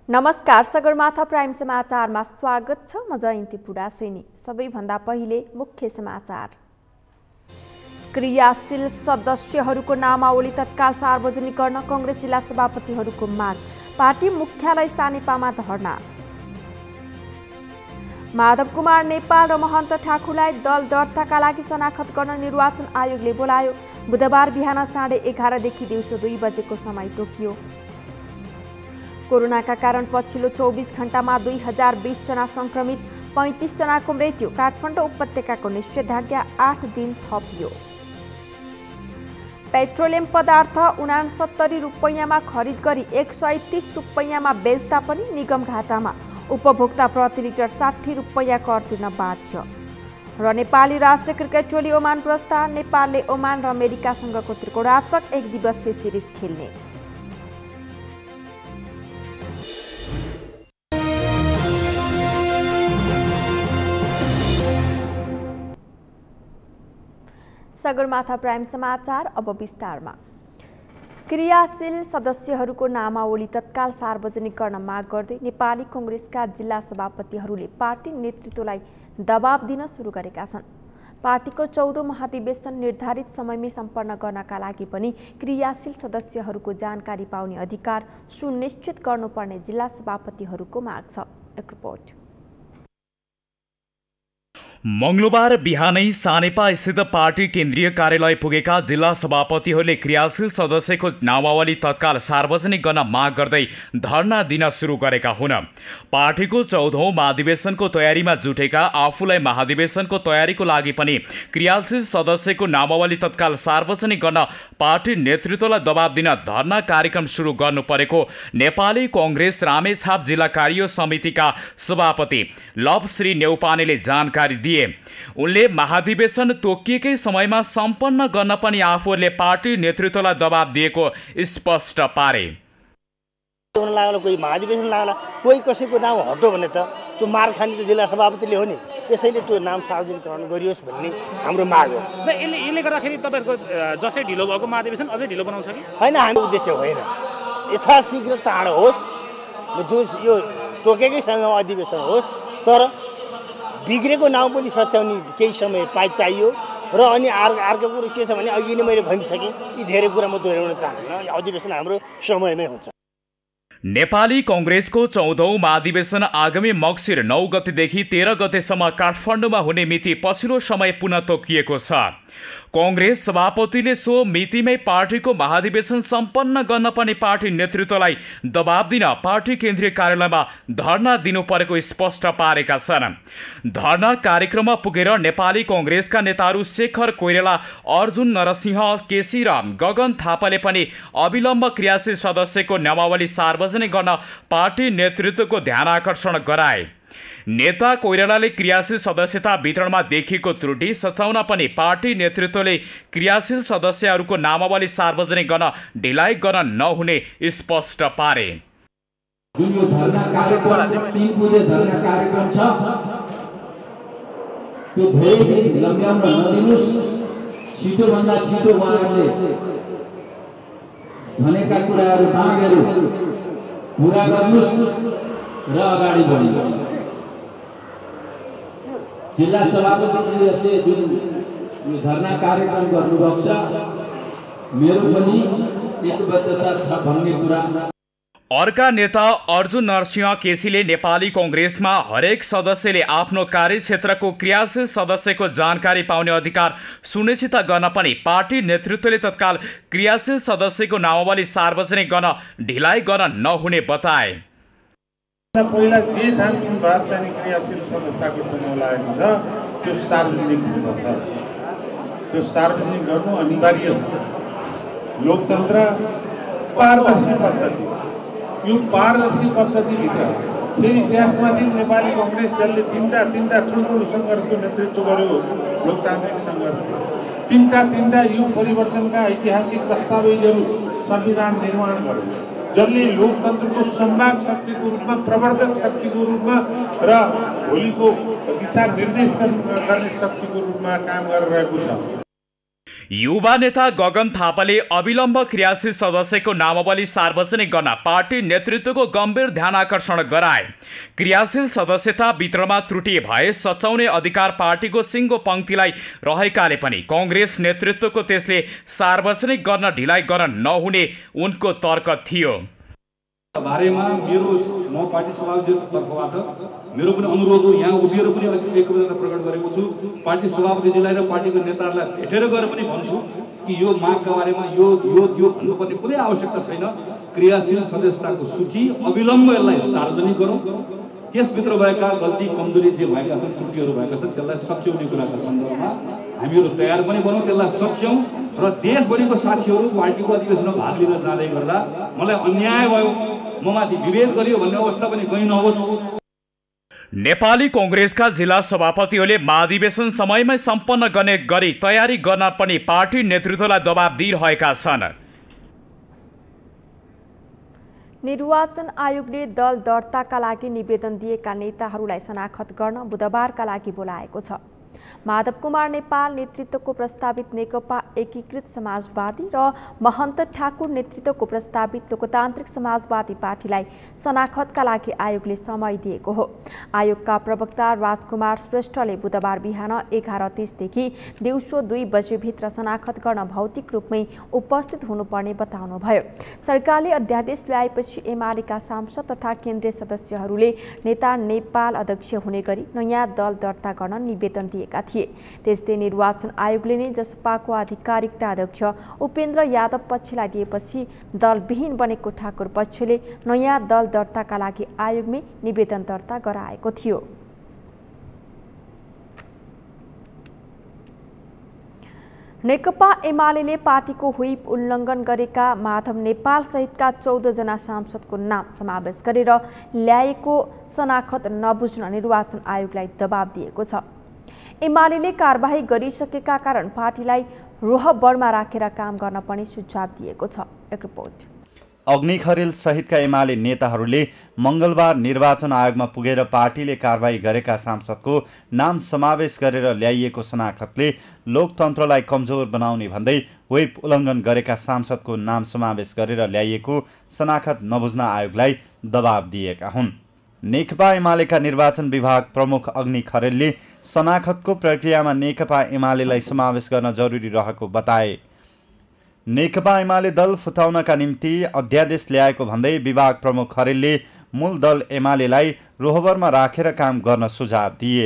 नमस्कार, सगरमाथा प्राइम समाचारमा स्वागत छ। म जयन्ती पुडासेनी। सबैभन्दा पहिले मुख्य समाचार। क्रियाशील सदस्यहरूको नामावली तत्काल सार्वजनिक गर्न कांग्रेस जिल्ला सभापतिहरूको माग। पार्टी मुख्यालय स्थानीयपामा धरना। माधव कुमार नेपाल र महन्त ठाकुरलाई दल दर्ताका लागि शनाखत गर्न निर्वाचन आयोगले बोलायो। बुधबार बिहान 11:30 देखि दिउँसो 2 बजेको समय तोकियो। कोरोनाका कारण पछिल्लो 24 घण्टामा 2020 जना संक्रमित, 35 जनाको मृत्यु। काठमाडौँ उपत्यकाको निषेधाज्ञा 8 दिन थपियो। पेट्रोलियम पदार्थ 69 रुपैयाँमा खरिद गरी 130 रुपैयाँमा बेच्दा पनि निगम घाटामा। उपभोक्ता प्रति लिटर 60 रुपैयाँ कर तिर्न बाध्य। र नेपाली राष्ट्रिय क्रिकेट टोली ओमान प्रस्थान। नेपालले ओमान र अमेरिकासँगको त्रिकोणात्मक 1 दिवसीय सिरिज खेल्ने। सगरमाथा प्राइम समाचार अब विस्तारमा। क्रियाशील सदस्यहरूको नामावली तत्काल सार्वजनिक गर्न माग गर्दै नेपाली कांग्रेसका जिल्ला सभापतिहरूले पार्टी नेतृत्वलाई दबाब दिन सुरु गरेका छन्। पार्टीको 14औं महाधिवेशन निर्धारित समयमै सम्पन्न गर्नका लागि पनि क्रियाशील सदस्यहरूको जानकारी पाउने अधिकार सुनिश्चित गर्नुपर्ने जिल्ला सभापतिहरूको माग छ। एक रिपोर्ट। मंगलबार बिहानै सानेपा स्थित पार्टी केन्द्रीय कार्यालय पुगेका जिल्ला सभापतिहरूले क्रियाशील सदस्यको नामावली तत्काल सार्वजनिक गर्न माग गर्दै धरना दिन सुरु गरेका हुन्। पार्टीको 14औं महाधिवेशनको तयारीमा जुटेका आफूलाई महाधिवेशनको तयारीको लागि पनि क्रियाशील सदस्यको नामावली तत्काल सार्वजनिक गर्न पार्टी नेतृत्वलाई दबाब दिन धरना कार्यक्रम सुरु गर्नु परेको नेपाली कांग्रेस रामेछाप जिल्ला कार्य समितिका सभापति लभश्री नेउपानेले जानकारी दिए। उनले महाधिवेशन तोकिएकै समयमा सम्पन्न गर्न पनि आफूहरूले पार्टी नेतृत्वलाई दबाब दिएको स्पष्ट पारे। कोही महाधिवेशन लाग्ला, कोही कसैको नाम हटो भने त त्यो मार खाने त जिल्ला सभापतिले हो नि। त्यसैले त्यो नाम सार्वजनिकरण गरियोस् भन्ने हाम्रो माग हो। यसले गर्दाखेरि तपाईहरुको जसै ढिलो भएको महाधिवेशन अझै ढिलो बनाउँछ कि हैन? हाम्रो उद्देश्य होइन, यथाशीघ्र चाँडो होस्, जो यो तोकेकै समयमा अधिवेशन होस्, तर बिग्रेको नाउँ पनि सच्याउने केही समय चाहियो। र अनि अर्को कुरो के छ भने अघि नै मैले भनिसकेँ, यी धेरै कुरा म दोहोऱ्याउन चाहन्न। अधिवेशन हाम्रो समयमै हुन्छ। नेपाली कांग्रेसको 14औं महाधिवेशन आगामी मक्सिर 9 गतेदेखि 13 गतेसम्म काठमाडौँमा हुने मिति पछिल्लो समय पुनः तोकिएको छ। कांग्रेस सभापतिले सो मितिमै पार्टीको महाधिवेशन सम्पन्न गर्न पनि पार्टी नेतृत्वलाई दबाब दिन पार्टी केन्द्रीय कार्यालयमा धरना दिनु परेको स्पष्ट पारेका छन्। धरना कार्यक्रममा पुगेर नेपाली कांग्रेसका नेताहरू शेखर कोइराला, अर्जुन नरसिंह केसी र गगन थापाले पनि अविलम्ब क्रियाशील सदस्यको नामावली सार्वजनिक गर्न पार्टी नेतृत्वको ध्यान आकर्षण गराए। नेता कोइरालाले क्रियाशील सदस्यता वितरणमा देखिएको त्रुटि सच्याउन पनि पार्टी नेतृत्वले क्रियाशील सदस्यहरूको नामावली सार्वजनिक गर्न ढिलाइ गर्न नहुने स्पष्ट पारे। जुन यो धरना कार्यक्रम 3 बुधे धरना कार्यक्रम छ, त्यो धेरै दिन लम्ब्याउन नदिनुस्। छिटोभन्दा छिटो उहाँहरूले भनेका कुराहरू मागहरू पूरा गर्नुस् र अगाडि बढ्नुस्। जिल्ला सभापतिजीहरूले जुन यो धरना कार्यक्रम गर्नुभएको छ, मेरो पनि एकबद्धता छ भन्ने कुरा। अर्का नेता अर्जुन नरसिंह केसीले नेपाली कांग्रेसमा हरेक सदस्यले आफ्नो कार्यक्षेत्रको क्रियाशील सदस्यको जानकारी पाउने अधिकार सुनिश्चित गर्न पनि पार्टी नेतृत्वले तत्काल क्रियाशील सदस्यको नामावली सार्वजनिक गर्न ढिलाइ गर्न नहुने बताए। पहिला जे छानबिन भएर चाहिँ क्रियाशील सदस्यताको समूह लागेको छ, त्यो सार्वजनिक हुनुपर्छ। त्यो सार्वजनिक गर्नु अनिवार्य छ। लोकतन्त्र पारदर्शी पद्धति, यो पारदर्शी पद्धतिभित्र फेरि त्यसमाथि नेपाली कांग्रेस दलले तीनटा ठुल्ठुलो सङ्घर्षको नेतृत्व गर्यो। लोकतान्त्रिक सङ्घर्ष तीनटा यो परिवर्तनका ऐतिहासिक दस्तावेजहरू संविधान निर्माण गर्यो, जसले लोकतन्त्रको संवाद शक्तिको रूपमा, प्रवर्धक शक्तिको रूपमा र भोलिको दिशा निर्देश गर्ने शक्तिको रूपमा काम गरिरहेको छ। युवा नेता गगन थापाले अविलम्ब क्रियाशील सदस्यको नामावली सार्वजनिक गर्न पार्टी नेतृत्वको गम्भीर ध्यान आकर्षण गराए। क्रियाशील सदस्यता वितरणमा त्रुटि भए सच्याउने अधिकार पार्टीको सिङ्गो पंक्तिलाई रहेकाले पनि कांग्रेस नेतृत्वको त्यसले सार्वजनिक गर्न ढिलाइ गर्न नहुने उनको तर्क थियो। बारेमा म पार्टी सभापतिको तर्फबाट मेरो पनि अनुरोध हो, यहाँ उभिएर पनि एकता प्रकट गरेको छु। पार्टी सभापतिजीलाई र पार्टीको नेताहरूलाई भेटेर गएर पनि भन्छु कि यो मागका बारेमा यो त्यो भन्नुपर्ने कुनै आवश्यकता छैन। क्रियाशील सदस्यताको सूची अविलम्ब यसलाई सार्वजनिक गरौँ। त्यसभित्र भएका गल्ती कमजोरी जे भएका छन्, त्रुटिहरू भएका छन्, त्यसलाई सच्याउने कुराका सन्दर्भमा हामीहरू तयार पनि बनौँ, त्यसलाई सच्याउँ। र देशभरिको साथीहरू पार्टीको अधिवेशनमा भाग लिन जाँदै गर्दा मलाई अन्याय भयो, ममाथि विभेद गरियो भन्ने अवस्था पनि कहीँ नहोस्। नेपाली कांग्रेसका जिल्ला सभापतिहरूले महाधिवेशन समयमै सम्पन्न गर्ने गरी तयारी गर्न पनि पार्टी नेतृत्वलाई दबाब दिइरहेका छन्। निर्वाचन आयोगले दल दर्ताका लागि निवेदन दिएका नेताहरूलाई शनाखत गर्न बुधबारका लागि बोलाएको छ। माधव कुमार नेपाल नेतृत्वको प्रस्तावित नेकपा एकीकृत समाजवादी र महन्त ठाकुर नेतृत्वको प्रस्तावित लोकतान्त्रिक समाजवादी पार्टीलाई शनाखतका लागि आयोगले समय दिएको हो। आयोगका प्रवक्ता राजकुमार श्रेष्ठले बुधबार बिहान 11:30 देखि दिउँसो 2 बजेभित्र शनाखत गर्न भौतिक रूपमै उपस्थित हुनुपर्ने बताउनुभयो। सरकारले अध्यादेश ल्याएपछि एमालेका सांसद तथा केन्द्रीय सदस्यहरूले नेता नेपाल अध्यक्ष हुने गरी नयाँ दल दर्ता गर्न निवेदन दिएका थिए। त्यस्तै निर्वाचन आयोगले नै जसपाको आधिकारिकता अध्यक्ष उपेन्द्र यादव पक्षलाई दिएपछि दलविहीन बनेको ठाकुर पक्षले नयाँ दल दर्ताका लागि आयोगमै निवेदन दर्ता गराएको थियो। नेकपा एमाले पार्टीको व्हिप उल्लङ्घन गरेका माधव नेपाल सहितका 14 जना सांसदको नाम समावेश गरेर ल्याएको शनाखत नबुझ्न निर्वाचन आयोगलाई दबाब दिएको छ। एमाले कारबाही गरिसकेका कारण पार्टीलाई रोहबरमा राखेर काम गर्न पनि सुझाव दिएको छ। एक रिपोर्ट। अग्नि खरेल सहितका एमाले नेताहरूले मंगलबार निर्वाचन आयोगमा पुगेर पार्टीले कारबाही गरेका सांसदको नाम समावेश गरेर ल्याइएको शनाखतले लोकतन्त्रलाई कमजोर बनाउने भन्दै व्हिप उल्लङ्घन गरेका सांसदको नाम समावेश गरेर ल्याइएको शनाखत नबुझ्न आयोगलाई दबाब दिएका हुन्। नेकपा एमालेका निर्वाचन विभाग प्रमुख अग्नि खरेलले शनाखतको प्रक्रियामा नेकपा एमालेलाई समावेश गर्न जरुरी रहेको बताए। नेकपा एमाले दल फुटाउनका निम्ति अध्यादेश ल्याएको भन्दै विभाग प्रमुख खरेलले मूल दल एमालेलाई रोहबरमा राखेर काम गर्न सुझाव दिए।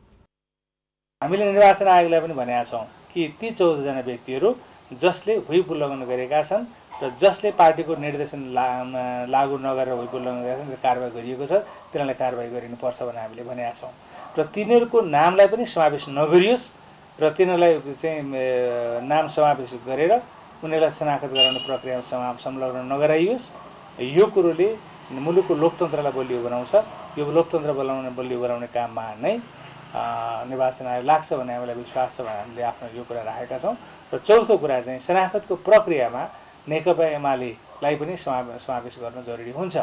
हामीले निर्वाचन आयोगलाई पनि भनेका छौँ कि ती 14 जना व्यक्तिहरू जसले व्हिप उल्लङ्घन गरेका छन् र जसले पार्टीको निर्देशन लागू नगरेर व्हिप उल्लङ्घन गरेका छन्, कारबाही गरिएको छ, तिनीहरूलाई कारबाही गरिनुपर्छ भनेर हामीले भनेका छौँ। र तिनीहरूको नामलाई पनि समावेश नगरियोस् र तिनीहरूलाई चाहिँ नाम समावेश गरेर उनीहरूलाई शनाखत गराउने प्रक्रियामा संलग्न नगराइयोस्। यो कुरोले मुलुकको लोकतन्त्रलाई बलियो बनाउँछ। यो लोकतन्त्र बलियो बनाउने काममा नै निर्वाचन आयोग लाग्छ भन्ने हामीलाई विश्वास छ भनेर हामीले आफ्नो यो कुरा राखेका छौँ। र चौथो कुरा चाहिँ शनाखतको प्रक्रियामा नेकपा एमालेलाई पनि समावेश गर्न जरुरी हुन्छ।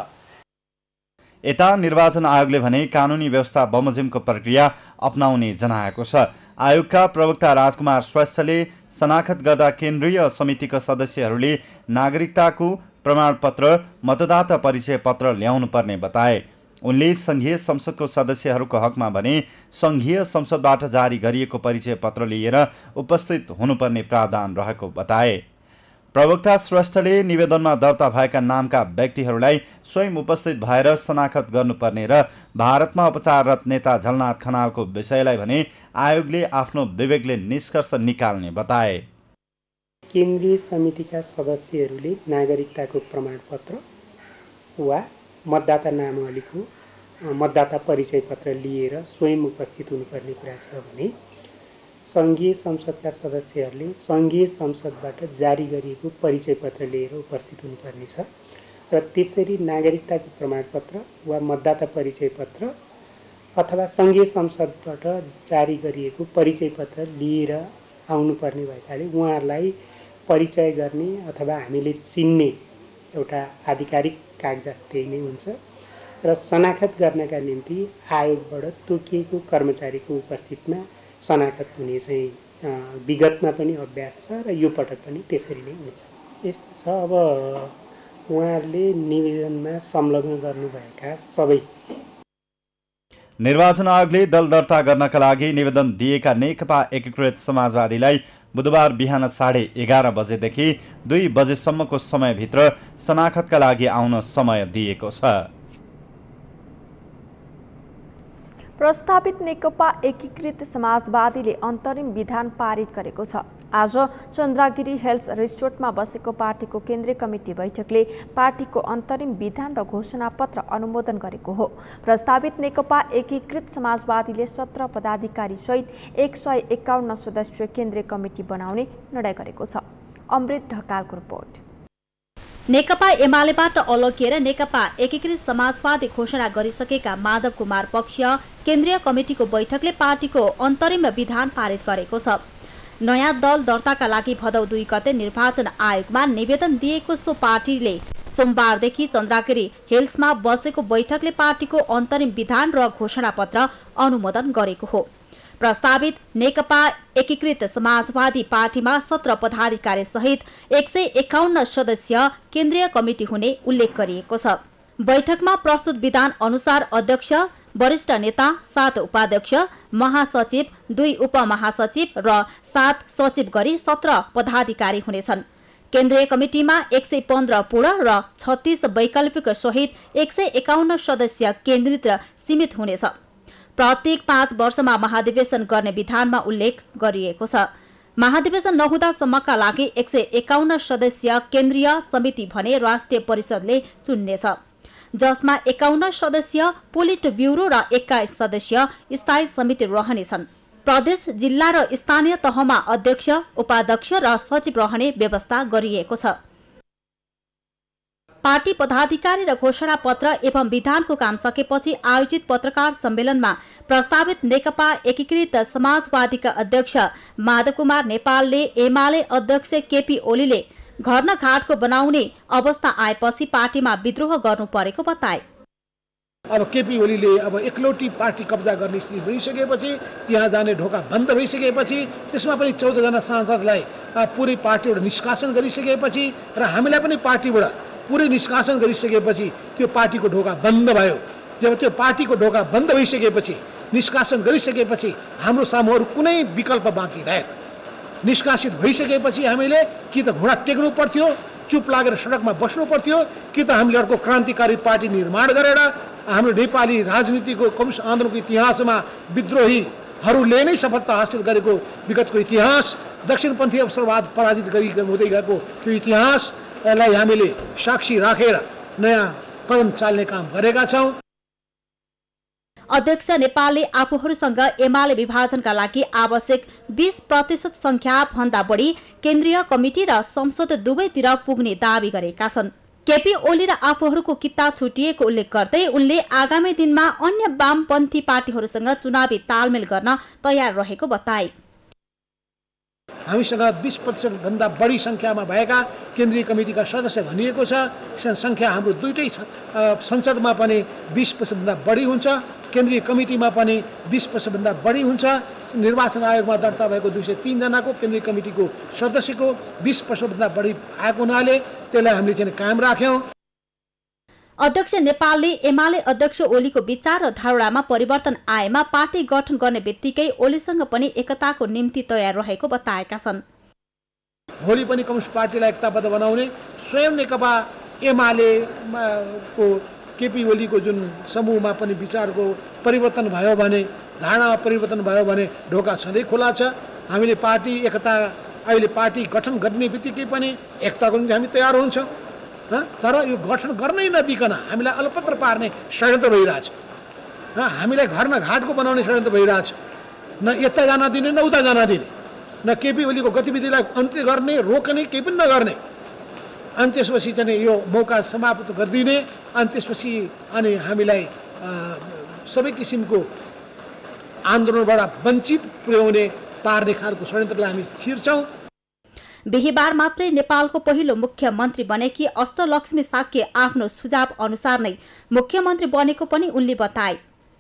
यता निर्वाचन आयोगले भने कानुनी व्यवस्था बमोजिमको प्रक्रिया अपनाउने जनाएको छ। आयोगका प्रवक्ता राजकुमार श्रेष्ठले शनाखत गर्दा केन्द्रीय समितिका सदस्यहरूले नागरिकताको प्रमाणपत्र, मतदाता परिचय पत्र ल्याउनु पर्ने बताए। उनले संघीय संसदको सदस्यहरूको हकमा भने संघीय संसदबाट जारी गरिएको परिचय पत्र लिएर उपस्थित हुनुपर्ने प्रावधान रहेको बताए। प्रवक्ता श्रेष्ठले निवेदनमा दर्ता भएका नामका व्यक्तिहरूलाई स्वयं उपस्थित भएर शनाखत गर्नुपर्ने र भारतमा उपचाररत नेता झलनाथ खनालको विषयलाई भने आयोगले आफ्नो विवेकले निष्कर्ष निकाल्ने बताए। केन्द्रीय समितिका सदस्यहरूले नागरिकताको प्रमाणपत्र वा मतदाता नामावलीको मतदाता परिचय पत्र लिएर स्वयं उपस्थित हुनुपर्ने कुरा छ भने संघीय संसदका सदस्यहरूले संघीय संसदबाट जारी गरिएको परिचय पत्र लिएर उपस्थित हुनुपर्ने छ। र त्यसरी नागरिकताको प्रमाणपत्र वा मतदाता परिचय पत्र अथवा संघीय संसदबाट जारी गरिएको परिचय पत्र लिएर आउनुपर्ने भएकाले उहाँहरूलाई परिचय गर्ने अथवा हामीले चिन्ने एउटा आधिकारिक कागजात त्यही नै हुन्छ। र शनाखत गर्नका निम्ति आयोगबाट तोकिएको कर्मचारीको उपस्थितिमा शनाखत हुने चाहिँ विगतमा पनि अभ्यास छ र यो पटक पनि त्यसरी नै हुन्छ। यस्तो छ, अब उहाँहरूले निवेदनमा संलग्न गर्नुभएका सबै निर्वाचन आयोगले दल दर्ता गर्नका लागि निवेदन दिएका नेकपा एकीकृत समाजवादीलाई बुधबार बिहान 11:30 बजेदेखि 2 बजेसम्मको समयभित्र शनाखतका लागि आउन समय दिएको छ। प्रस्तावित नेकपा एकीकृत समाजवादीले अन्तरिम विधान पारित गरेको छ। आज चन्द्रगिरी हेल्स रिसोर्टमा बसेको पार्टीको केन्द्रीय कमिटी बैठकले पार्टीको अन्तरिम विधान र घोषणापत्र अनुमोदन गरेको हो। प्रस्तावित नेकपा एकीकृत समाजवादीले 17 पदाधिकारी सहित 151 सदस्यीय केन्द्रीय कमिटी बनाउने निर्णय गरेको छ। अमृत ढकालको रिपोर्ट। नेकपा एमालेबाट अलगिएर नेकपा एकीकृत समाजवादी घोषणा गरिसकेका माधव कुमार पक्षीय केन्द्रीय कमिटीको बैठकले पार्टीको अन्तरिम विधान पारित गरेको छ। नयाँ दल दर्ताका लागि भदौ 2 गते निर्वाचन आयोगमा निवेदन दिएको सो पार्टीले सोमबारदेखि चन्द्रगिरी हिल्समा बसेको बैठकले पार्टीको अन्तरिम विधान र घोषणापत्र अनुमोदन गरेको हो। प्रस्तावित नेकपा एकीकृत समाजवादी पार्टीमा 17 पदाधिकारी सहित 151 सदस्य केन्द्रीय कमिटी हुने उल्लेख गरिएको छ। बैठकमा प्रस्तुत विधान अनुसार अध्यक्ष, वरिष्ठ नेता, 7 उपाध्यक्ष, महासचिव, 2 उपमहासचिव र 7 सचिव गरी 17 पदाधिकारी हुनेछन्। केन्द्रीय कमिटीमा 115 पूर्ण र 36 वैकल्पिक सहित 151 सदस्य केन्द्रित र सीमित हुनेछ। प्रत्येक 5 वर्षमा महाधिवेशन गर्ने विधानमा उल्लेख गरिएको छ। महाधिवेशन नहुँदासम्मका लागि 151 सदस्य केन्द्रीय समिति भने राष्ट्रिय परिषदले चुन्नेछ, जसमा 51 सदस्य पोलिट ब्युरो र 21 सदस्य स्थायी समिति रहनेछन्। प्रदेश, जिल्ला र स्थानीय तहमा अध्यक्ष, उपाध्यक्ष र सचिव रहने व्यवस्था गरिएको छ। पार्टी पदाधिकारी र घोषणा पत्र एवं विधानको काम सकेपछि आयोजित पत्रकार सम्मेलनमा प्रस्तावित नेकपा एकीकृत समाजवादीका अध्यक्ष माधव कुमार नेपालले एमाले अध्यक्ष केपी ओलीले घर न घाटको बनाउने अवस्था आएपछि पार्टीमा विद्रोह गर्नु परेको बताए। अब केपी ओलीले अब एकलौटी पार्टी कब्जा गर्ने स्थिति भइसकेपछि, त्यहाँ जाने ढोका बन्द भइसकेपछि, त्यसमा पनि 14 जना सांसदलाई पुरै पार्टीबाट निष्कासन गरिसकेपछि र हामीलाई पनि पार्टीबाट पुरै निष्कासन गरिसकेपछि त्यो पार्टीको ढोका बन्द भयो। जब त्यो पार्टीको ढोका बन्द भइसकेपछि, निष्कासन गरिसकेपछि हाम्रो सामु अरू कुनै विकल्प बाँकी रहेन। निष्कासित भइसकेपछि हामीले कि त घोडा टेक्नु पर्थ्यो, चुप लागेर सडकमा बस्नु पर्थ्यो, कि त हामीले अर्को क्रान्तिकारी पार्टी निर्माण गरेर हाम्रो नेपाली राजनीतिको कम्युनिस्ट आन्दोलनको इतिहासमा विद्रोहीहरूले नै सफलता हासिल गरेको विगतको इतिहास, दक्षिणपन्थी अवसरवाद पराजित हुँदै गएको त्यो इतिहासलाई हामीले साक्षी राखेर नयाँ कदम चाल्ने काम गरेका छौँ। अध्यक्ष नेपालले आफूहरूसँग एमाले विभाजनका लागि आवश्यक 20% संख्या भन्दा बढी केन्द्रीय कमिटी र संसद दुवैतिर पुग्ने दावी गरेका छन्। केपी ओली र आफूहरूको किता छुटिएको उल्लेख गर्दै उनले आगामी दिनमा अन्य वामपन्थी पार्टीहरूसँग चुनावी तालमेल गर्न तयार रहेको बताए। हामीसँग 20% भन्दा बढी संख्यामा भएका केन्द्रीय कमिटीका सदस्य भनिएको छ। संख्या हाम्रो दुईटै संसदमा पनि 20% भन्दा बढी हुन्छ, केन्द्रीय कमिटीमा पनि 20% भन्दा बढी हुन्छ। निर्वाचन आयोगमा दर्ता भएको 203 जनाको केन्द्रीय कमिटीको सदस्यको 20% भन्दा बढी आएको हुनाले त्यसलाई हामीले चाहिँ कायम राख्यौँ। अध्यक्ष नेपालले एमाले अध्यक्ष ओलीको विचार र धारणामा परिवर्तन आएमा पार्टी गठन गर्ने बित्तिकै ओलीसँग पनि एकताको निम्ति तयार रहेको बताएका छन्। भोलि पनि कम्युनिस्ट पार्टीलाई एकताबद्ध बनाउने स्वयं नेकपा एमालेको केपी ओलीको जुन समूहमा पनि विचारको परिवर्तन भयो भने, धारणामा परिवर्तन भयो भने ढोका सधैँ खुला छ। हामीले पार्टी एकता अहिले पार्टी गठन गर्ने बित्तिकै पनि एकताको निम्ति हामी तयार हुन्छौँ। तर यो गठन गर्नै नदिकन हामीलाई अलपत्र पार्ने षड्यन्त्र भइरहेछ। हामीलाई घर न घाटको बनाउने षड्यन्त्र भइरहेछ। न यता जान दिने, न उता जान दिने, न केपी ओलीको गतिविधिलाई अन्त्य गर्ने, रोक्ने, केही पनि नगर्ने। अनि त्यसपछि चाहिँ यो मौका समाप्त गरिदिने, अनि त्यसपछि अनि हामीलाई सबै किसिमको आन्दोलनबाट वञ्चित पुर्याउने पार्ने खालको षड्यन्त्रलाई हामी छिर्छौँ। बिहीबार मात्रै नेपालको पहिलो मुख्यमन्त्री बनेकी अष्टलक्ष्मी साक्य आफ्नो सुझाव अनुसार नै मुख्यमन्त्री बनेको पनि उनले बताए।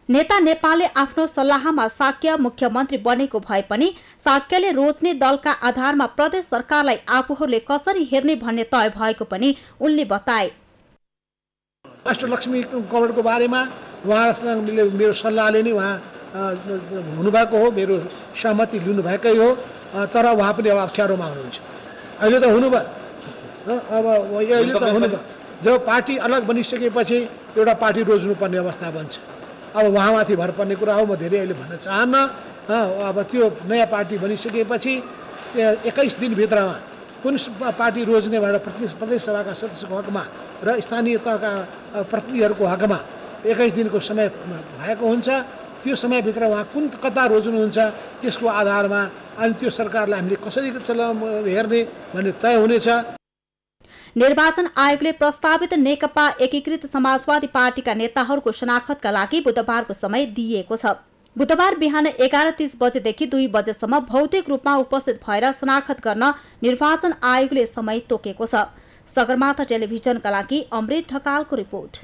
नेता नेपालले आफ्नो सल्लाहमा शाक्य मुख्यमन्त्री बनेको भए पनि शाक्यले रोज्ने दलका आधारमा प्रदेश सरकारलाई आफूहरूले कसरी हेर्ने भन्ने तय भएको पनि उनले बताए। अष्टलक्ष्मी कवरको बारेमा उहाँले मेरो सल्लाहले नै उहाँ हुनुभएको हो, मेरो सहमति लिनुभएकै हो, तर उहाँ पनि अब अप्ठ्यारोमा हुनुहुन्छ। अहिले त हुनुभयो, अब अहिले त हुनुभयो। जब पार्टी अलग बनिसकेपछि एउटा पार्टी रोज्नुपर्ने अवस्था बन्छ। अब उहाँमाथि भर पर्ने कुरा हो, म धेरै अहिले भन्न चाहन्न। अब त्यो नयाँ पार्टी बनिसकेपछि 21 दिनभित्रमा कुन पार्टी रोज्ने भनेर प्रदेश सभाका सदस्यको हकमा र स्थानीय तहका प्रतिनिधिहरूको हकमा 21 दिनको समय भएको हुन्छ। त्यो समयभित्र उहाँ कुन कता रोज्नुहुन्छ त्यसको आधारमा अनि त्यो सरकारलाई हामीले कसरी हेर्ने भन्ने तय हुनेछ। निर्वाचन आयोगले प्रस्तावित नेकपा एकीकृत समाजवादी पार्टीका नेताहरूको शनाखतका लागि बुधबारको समय दिएको छ। बुधबार बिहान 11:30 बजेदेखि 2 बजेसम्म भौतिक रूपमा उपस्थित भएर शनाखत गर्न निर्वाचन आयोगले समय तोकेको छ। सगरमाथा टेलिभिजनका लागि अमृत ढकालको रिपोर्ट।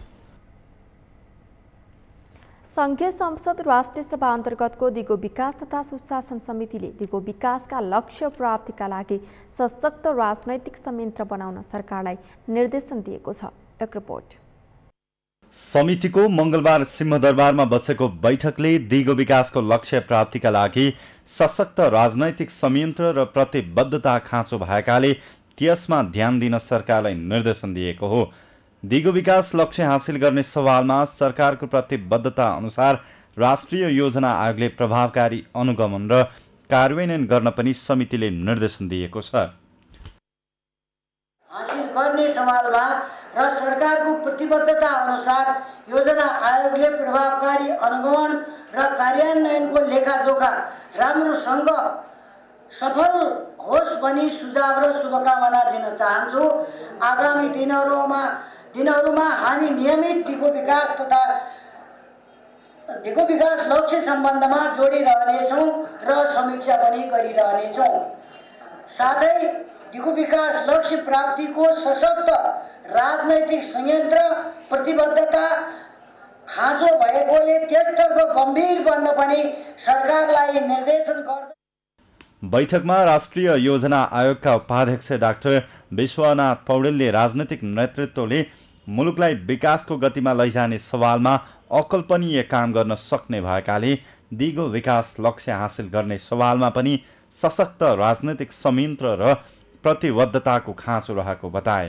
संघीय संसद राष्ट्रिय सभा अन्तर्गतको दिगो विकास तथा सुशासन समितिले दिगो विकासका लक्ष्य प्राप्तिका लागि सशक्त राजनैतिक संयन्त्र बनाउन सरकारलाई निर्देशन दिएको छ। एक रिपोर्ट। समितिको मंगलबार सिंहदरबारमा बसेको बैठकले दिगो विकासको लक्ष्य प्राप्तिका लागि सशक्त राजनैतिक संयन्त्र र प्रतिबद्धता खाँचो भएकाले त्यसमा ध्यान दिन सरकारलाई निर्देशन दिएको हो। दिगो विकास लक्ष्य हासिल गर्ने सवालमा सरकारको प्रतिबद्धता अनुसार राष्ट्रिय योजना आयोगले प्रभावकारी अनुगमन र कार्यान्वयन गर्न पनि समितिले निर्देशन दिएको छ। हासिल गर्ने सवालमा र सरकारको प्रतिबद्धता अनुसार योजना आयोगले प्रभावकारी अनुगमन र कार्यान्वयनको लेखाजोखा राम्रोसँग सफल होस् भनी सुझाव र शुभकामना दिन चाहन्छु। आगामी दिनहरूमा हामी नियमित दिगो विकास लक्ष्य सम्बन्धमा जोडिरहनेछौँ र समीक्षा पनि गरिरहनेछौँ। साथै दिगो विकास लक्ष्य प्राप्तिको सशक्त राजनैतिक संयन्त्र प्रतिबद्धता खाँचो भएकोले त्यसतर्फ गम्भीर बन्न पनि सरकारलाई निर्देशन गर्दै। बैठकमा राष्ट्रिय योजना आयोगका उपाध्यक्ष डाक्टर विश्वनाथ पौडेलले राजनैतिक नेतृत्वले मुलुकलाई विकासको गतिमा लैजाने सवालमा अकल्पनीय काम गर्न सक्ने भएकाले दिगो विकास लक्ष्य हासिल गर्ने सवालमा पनि सशक्त राजनैतिक संयन्त्र र प्रतिबद्धताको खाँचो रहेको बताए।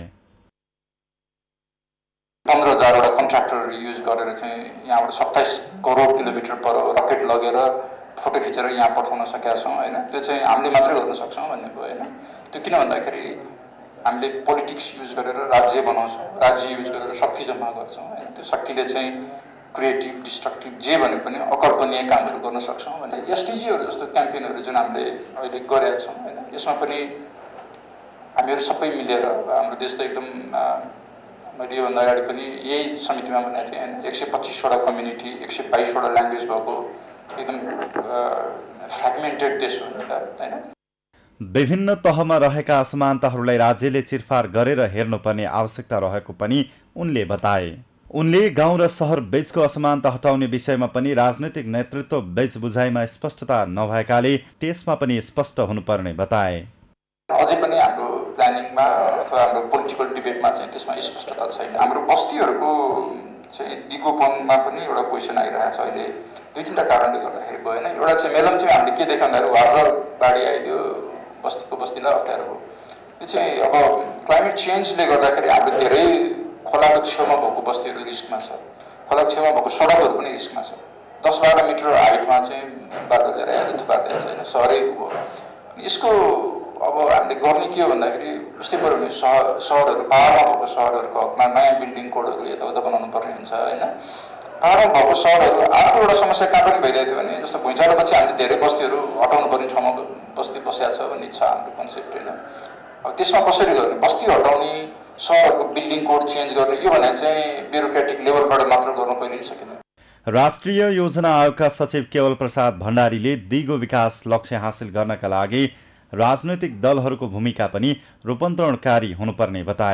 15,000वटा कन्ट्र्याक्टर युज गरेर चाहिँ यहाँबाट 27 करोड किलोमिटर पर रकेट लगेर फोटो खिचेर यहाँ पठाउन सकेका छौँ होइन। त्यो चाहिँ हामीले मात्रै गर्न सक्छौँ भन्ने भयो होइन। त्यो किन भन्दाखेरि हामीले पोलिटिक्स युज गरेर राज्य बनाउँछौँ, राज्य युज गरेर शक्ति जम्मा गर्छौँ होइन। त्यो शक्तिले चाहिँ क्रिएटिभ डिस्ट्रक्टिभ जे भने पनि अकल्पनीय कामहरू गर्न सक्छौँ भने एसटिजीहरू जस्तो क्याम्पेनहरू जुन हामीले अहिले गरेका छौँ होइन। यसमा पनि हामीहरू सबै मिलेर हाम्रो देश त एकदम मैले योभन्दा अगाडि पनि यही समितिमा भनेको थिएँ होइन। 125वटा कम्युनिटी 122वटा ल्याङ्ग्वेज भएको एकदम फ्र्यागमेन्टेड देश हो होइन। विभिन्न तहमा रहेका असमानताहरूलाई राज्यले चिरफार गरेर हेर्नुपर्ने आवश्यकता रहेको पनि उनले बताए। उनले गाउँ र सहर बीचको असमानता हटाउने विषयमा पनि राजनैतिक नेतृत्व बीच बुझाइमा स्पष्टता नभएकाले त्यसमा पनि स्पष्ट हुनुपर्ने बताए। अझै पनि हाम्रो प्लानिङमा अथवा हाम्रो पोलिटिकल डिबेटमा चाहिँ त्यसमा स्पष्टता छैन। हाम्रो बस्तीहरूको चाहिँ दिगोपनमा पनि एउटा क्वेसन आइरहेको छ अहिले। 2-3टा कारणले गर्दाखेरि भएन। एउटा चाहिँ मेलम चाहिँ हामीले के देख्यौँ भन्दाखेरि वार बाढी आइदियो, बस्तीलाई अप्ठ्यारो हो। यो चाहिँ अब क्लाइमेट चेन्जले गर्दाखेरि हाम्रो धेरै खोलाको छेउमा भएको बस्तीहरू रिस्कमा छ, खोलाको छेउमा भएको सडकहरू पनि रिस्कमा छ। 10-12 मिटर हाइटमा चाहिँ बाटो लिएर आएर थुपार्दै छैन, सहरै हो। यसको अब हामीले गर्ने के हो भन्दाखेरि उस्तै पऱ्यो भने सहरहरू पाहाडमा भएको सहरहरूको हकमा नयाँ बिल्डिङ कोडहरू यताउता बनाउनु पर्ने हुन्छ होइन। पाहाडमा भएको सहरहरू अर्को एउटा समस्या कहाँ पनि भइरहेको थियो भने जस्तो भुइँचालोपछि हामीले धेरै बस्तीहरू हटाउनु पर्ने ठाउँमा बस्ती बसेको छ भन्ने छ हाम्रो कन्सेप्ट होइन। अब त्यसमा कसरी गर्ने, बस्ती हटाउने, सहरहरूको बिल्डिङ कोड चेन्ज गर्ने, यो भने चाहिँ ब्युरोक्रेटिक लेभलबाट मात्र गर्नु कहिले सकिँदैन। राष्ट्रिय योजना आयोगका सचिव केवल प्रसाद भण्डारीले दिगो विकास लक्ष्य हासिल गर्नका लागि राजनैतिक दलहरूको भूमिका पनि रूपान्तरणकारी हुनुपर्ने बताए।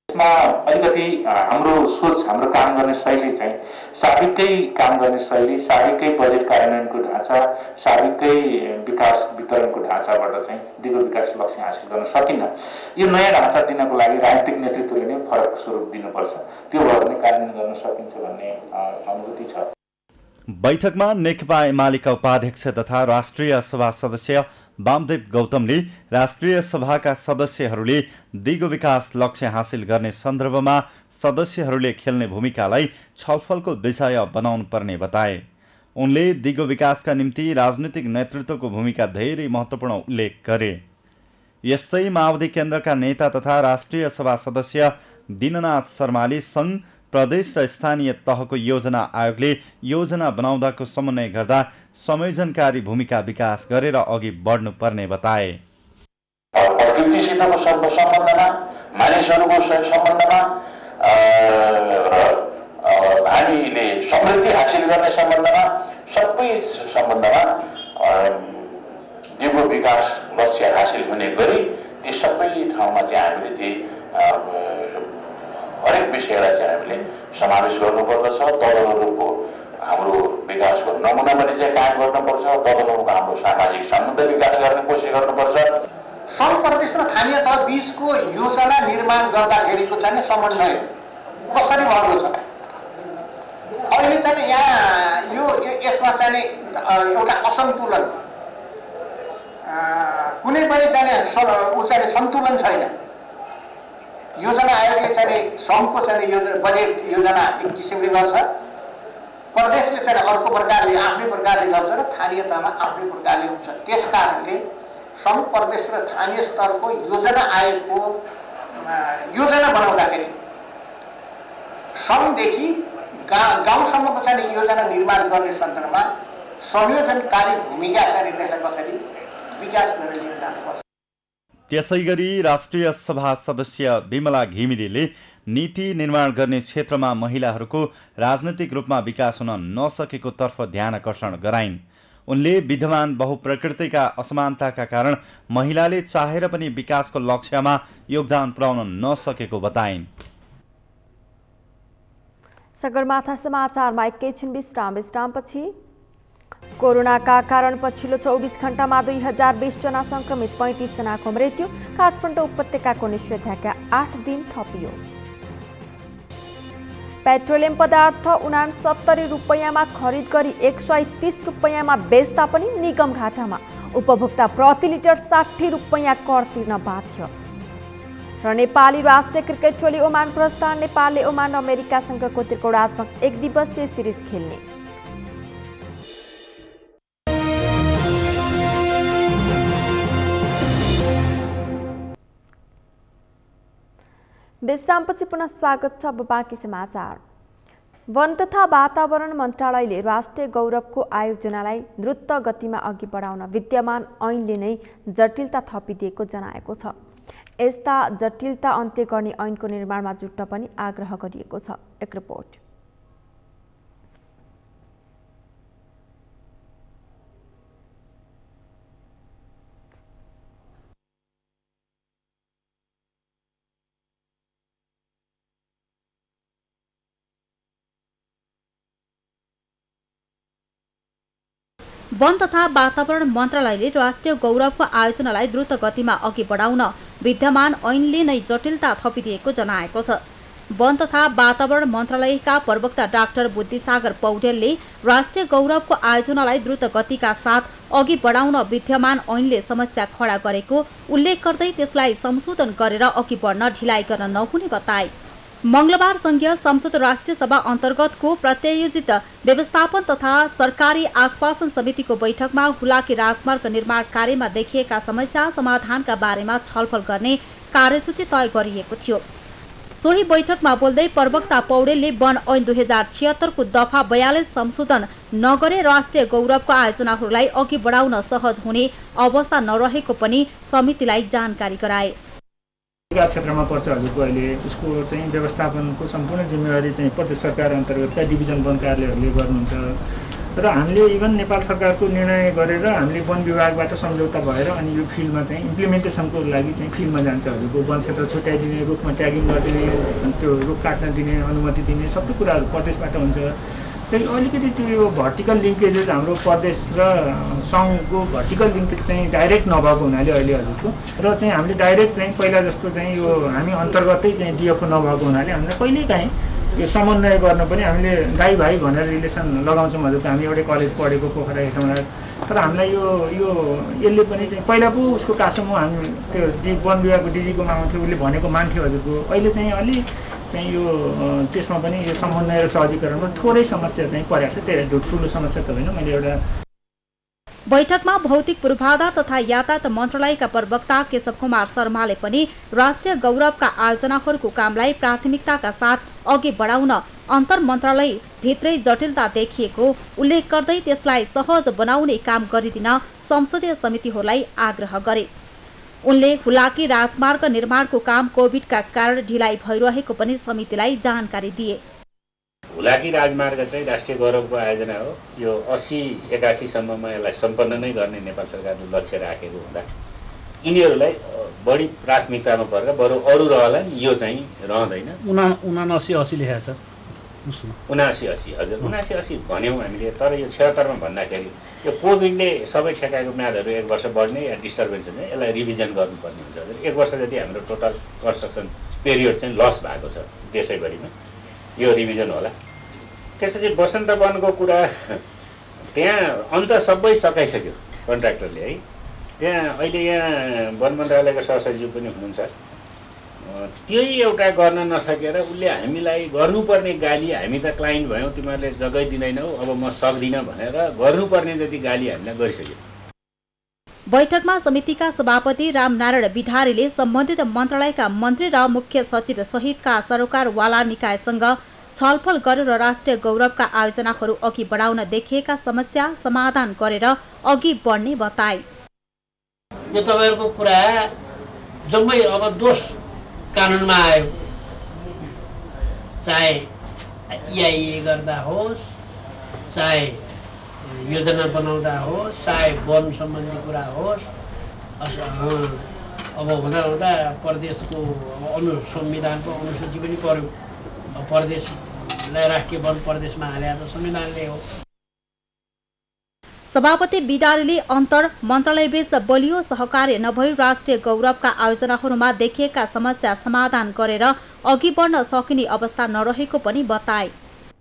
यसमा अलिकति हाम्रो सोच, हाम्रो काम गर्ने शैली चाहिँ सार्विकै काम गर्ने शैली, सार्विकै बजेट कार्यान्वयनको ढाँचा, सार्विकै विकास वितरणको ढाँचाबाट चाहिँ दिगो विकास लक्ष्य हासिल गर्न सकिन्न। यो नयाँ ढाँचा दिनको लागि राजनीतिक नेतृत्वले नै फरक स्वरूप दिनुपर्छ। त्यो भयो भने कार्यान्वयन गर्न सकिन्छ भन्ने अनुभूति छ। बैठकमा नेकपा एमालेका उपाध्यक्ष तथा राष्ट्रिय सभा सदस्य वामदेव गौतमले राष्ट्रिय सभाका सदस्यहरूले दिगो विकास लक्ष्य हासिल गर्ने सन्दर्भमा सदस्यहरूले खेल्ने भूमिकालाई छलफलको विषय बनाउनु पर्ने बताए। उनले दिगो विकासका निम्ति राजनीतिक नेतृत्वको भूमिका धेरै महत्त्वपूर्ण उल्लेख गरे। यस्तै माओवादी केन्द्रका नेता तथा राष्ट्रिय सभा सदस्य दीननाथ शर्माले सङ्घ, प्रदेश र स्थानीय तहको योजना आयोगले योजना बनाउँदाको समन्वय गर्दा संयोजनकारी भूमिका विकास गरेर अघि बढ्नुपर्ने बताए। प्रकृतिसितको सम्बन्धमा, मानिसहरूको सम्बन्धमा र हामीले समृद्धि हासिल गर्ने सम्बन्धमा, सबै सम्बन्धमा दिगो विकास लक्ष्य हासिल हुने गरी ती सबै ठाउँमा चाहिँ हामीले ती हरेक विषयलाई चाहिँ हामीले समावेश गर्नुपर्दछ। तदनुरूपको हाम्रो विकासको नमुना पनि चाहिँ कायम गर्नुपर्छ। तदनुरूपको हाम्रो सामाजिक सम्बन्ध विकास गर्ने कोसिस गर्नुपर्छ। सङ्घ, प्रदेश र स्थानीय तह बीचको योजना निर्माण गर्दाखेरिको चाहिँ समन्वय कसरी भएको छ? अहिले चाहिँ यहाँ यसमा चाहिँ एउटा असन्तुलन, कुनै पनि चाहिँ सन्तुलन छैन। योजना आयोगले चाहिँ सङ्घको चाहिँ बजेट योजना एक किसिमले गर्छ, प्रदेशले चाहिँ अर्को प्रकारले आफ्नै प्रकारले गर्छ र स्थानीय तहमा आफ्नै प्रकारले हुन्छ। त्यस कारणले सङ्घ, प्रदेश र स्थानीय स्तरको योजना आयोगको योजना बनाउँदाखेरि सङ्घदेखि गाउँसम्मको चाहिँ योजना निर्माण गर्ने सन्दर्भमा संयोजनकारी भूमिका चाहिँ त्यसलाई कसरी विकास गरेर लिएर जानुपर्छ। त्यसैगरी राष्ट्रिय सभा सदस्य विमला घिमिरेले नीति निर्माण गर्ने क्षेत्रमा महिलाहरूको राजनैतिक रूपमा विकास हुन नसकेको तर्फ ध्यान आकर्षण गराइन्। उनले विद्यमान बहुप्रकृतिका असमानताका कारण महिलाले चाहेर पनि विकासको लक्ष्यमा योगदान पुर्याउन नसकेको बताइन्। सगरमाथा समाचारमा एकैछिन विश्रामपछि कोरोनाका कारण पछिल्लो 24 घण्टामा 2020 जना संक्रमित, 35 जनाको मृत्यु। काठमाडौँ उपत्यकाको निषेधाज्ञा 8 दिन थपियो। पेट्रोलियम पदार्थ 69 रुपैयाँमा खरिद गरी 130 रुपैयाँमा बेच्दा पनि निगम घाटामा। उपभोक्ता प्रति लिटर 60 रुपैयाँ कर तिर्न बाध्य। र नेपाली राष्ट्रिय क्रिकेट टोली ओमान प्रस्थान। नेपालले ओमान र अमेरिकासँगको त्रिकोणात्मक 1 दिवसीय सिरिज खेल्ने। विश्रामपछि पुनः स्वागत छ। अब बाँकी समाचार। वन तथा वातावरण मन्त्रालयले राष्ट्रिय गौरवको आयोजनालाई द्रुत गतिमा अघि बढाउन विद्यमान ऐनले नै जटिलता थपिदिएको जनाएको छ। यस्ता जटिलता अन्त्य गर्ने ऐनको निर्माणमा जुट्न पनि आग्रह गरिएको छ। एक रिपोर्ट। वन तथा वातावरण मन्त्रालयले राष्ट्रिय गौरवको आयोजनालाई द्रुत गतिमा अघि बढाउन विद्यमान ऐनले नै जटिलता थपिदिएको जनाएको छ। वन तथा वातावरण मन्त्रालयका प्रवक्ता डाक्टर बुद्धिसागर पौडेलले राष्ट्रिय गौरवको आयोजनालाई द्रुत गतिका साथ अघि बढाउन विद्यमान ऐनले समस्या खडा गरेको उल्लेख गर्दै त्यसलाई संशोधन गरेर अघि बढ्न ढिलाइ गर्न नहुने बताए। मंगलबार संघीय संसद राष्ट्रिय सभा अन्तर्गतको प्रत्यायोजित व्यवस्थापन तथा सरकारी आश्वासन समितिको बैठकमा हुलाकी राजमार्ग निर्माण कार्यमा देखिएका समस्या समाधानका बारेमा छलफल गर्ने कार्यसूची तय गरिएको थियो। सोही बैठकमा बोल्दै प्रवक्ता पौडेलले वन ऐन 2076 को दफा 42 संशोधन नगरे राष्ट्रिय गौरवको आयोजनाहरूलाई अघि बढाउन सहज हुने अवस्था नरहेको पनि समितिलाई जानकारी गराए। विकास क्षेत्रमा पर्छ हजुरको अहिले उसको चाहिँ व्यवस्थापनको सम्पूर्ण जिम्मेवारी चाहिँ प्रदेश सरकार अन्तर्गतका डिभिजन वन कार्यालयहरूले गर्नुहुन्छ। र हामीले इभन नेपाल सरकारको निर्णय गरेर हामीले वन विभागबाट सम्झौता भएर अनि यो फिल्डमा चाहिँ इम्प्लिमेन्टेसनको लागि चाहिँ फिल्डमा जान्छ हजुरको वन क्षेत्र छुट्याइदिने, रुखमा ट्यागिङ गरिदिने, त्यो रुख काट्न दिने अनुमति दिने सबै कुराहरू प्रदेशबाट हुन्छ। फेरि अलिकति त्यो यो भर्टिकल लिङ्केजेस हाम्रो प्रदेश र सङ्घको भर्टिकल लिङ्केज चाहिँ डाइरेक्ट नभएको हुनाले अहिले हजुरको र चाहिँ हामीले डाइरेक्ट चाहिँ पहिला जस्तो चाहिँ यो हामी अन्तर्गतै चाहिँ डिएफओ नभएको हुनाले हामीले कहिलेकाहीँ यो समन्वय गर्न पनि हामीले गाई भाइ भनेर रिलेसन लगाउँछौँ हजुर। हामी एउटै कलेज पढेको पोखरा हेटौँडा, तर हामीलाई यो यसले पनि चाहिँ पहिला पो उसको कासोमा हामी त्यो वन विभागको डिजीकोमा आउँथ्यो, उसले भनेको मान्थ्यो हजुरको। अहिले चाहिँ अलि चाहिँ यो त्यसमा पनि यो समन्वय र सहजीकरणमा थोरै समस्या चाहिँ परेको छ। त्यो ठुलो समस्या त होइन। मैले एउटा बैठकमा भौतिक पूर्वाधार तथा यातायात मन्त्रालयका प्रवक्ता केशव कुमार शर्माले पनि राष्ट्रिय गौरवका आयोजनाहरूको कामलाई प्राथमिकताका साथ अघि बढाउन अन्तर मन्त्रालय भित्रै जटिलता देखिएको उल्लेख गर्दै त्यसलाई सहज बनाउने काम गरिदिन संसदीय समितिहरूलाई आग्रह गरे। उनले हुलाकी राजमार्ग निर्माणको काम कोभिडका कारण ढिलाइ भइरहेको पनि समितिलाई जानकारी दिए। हुलाकी राजमार्ग चाहिँ राष्ट्रिय गौरवको आयोजना हो। यो 80-81 सम्ममा यसलाई सम्पन्न नै गर्ने नेपाल सरकारले लक्ष्य राखेको हुँदा यिनीहरूलाई बढी प्राथमिकतामा परेर बरु अरू रहला नि, यो चाहिँ रहँदैन। 79-80 लेखेको छ। 79-80 हजुर 79-80 भन्यौँ हामीले। तर यो 76मा भन्दाखेरि यो कोभिडले सबै ठेकाको म्यादहरू 1 वर्ष बढ्ने या डिस्टर्बेन्स हुने, यसलाई रिभिजन गर्नुपर्ने हुन्छ हजुर। 1 वर्ष जति हाम्रो टोटल कन्स्ट्रक्सन पिरियड चाहिँ लस भएको छ देशैभरिमा, यो रिभिजन होला। त्यसपछि बसन्त वनको कुरा त्यहाँ अन्त सबै सकाइसक्यो कन्ट्र्याक्टरले है। त्यहाँ अहिले यहाँ वन मन्त्रालयका सहसचिव पनि हुनुहुन्छ, त्यही एउटा गर्न नसकेर उसले हामीलाई गर्नुपर्ने गाली, हामी त क्लाइन्ट भयौँ तिमीहरूले जग्गै दिँदैनौ अब म सक्दिनँ भनेर गर्नुपर्ने जति गाली हामीलाई गरिसक्यो। बैठकमा समितिका सभापति रामनारायण बिढारीले सम्बन्धित मन्त्रालयका मन्त्री र मुख्य सचिव सहितका सरकारवाला निकायसँग छलफल गरेर राष्ट्रिय गौरवका आयोजनाहरू अघि बढाउन देखिएका समस्या समाधान गरेर अघि बढ्ने बताए। यो तपाईँहरूको कुरा जम्मै अब दोष कानुनमा आयो, चाहे EIA गर्दा होस्, चाहे योजना बनाउँदा होस्, चाहे वन सम्बन्धी कुरा होस्। अब हुँदा हुँदा प्रदेशको संविधानको अनुसूची पनि पर्यो। प्रदेशलाई राष्ट्रिय वन प्रदेशमा हाले त संविधानले हो। सभापति बिडारीले अन्तर मन्त्रालयबीच बलियो सहकार्य नभई राष्ट्रिय गौरवका आयोजनाहरूमा देखिएका समस्या समाधान गरेर अघि बढ्न सकिने अवस्था नरहेको पनि बताए।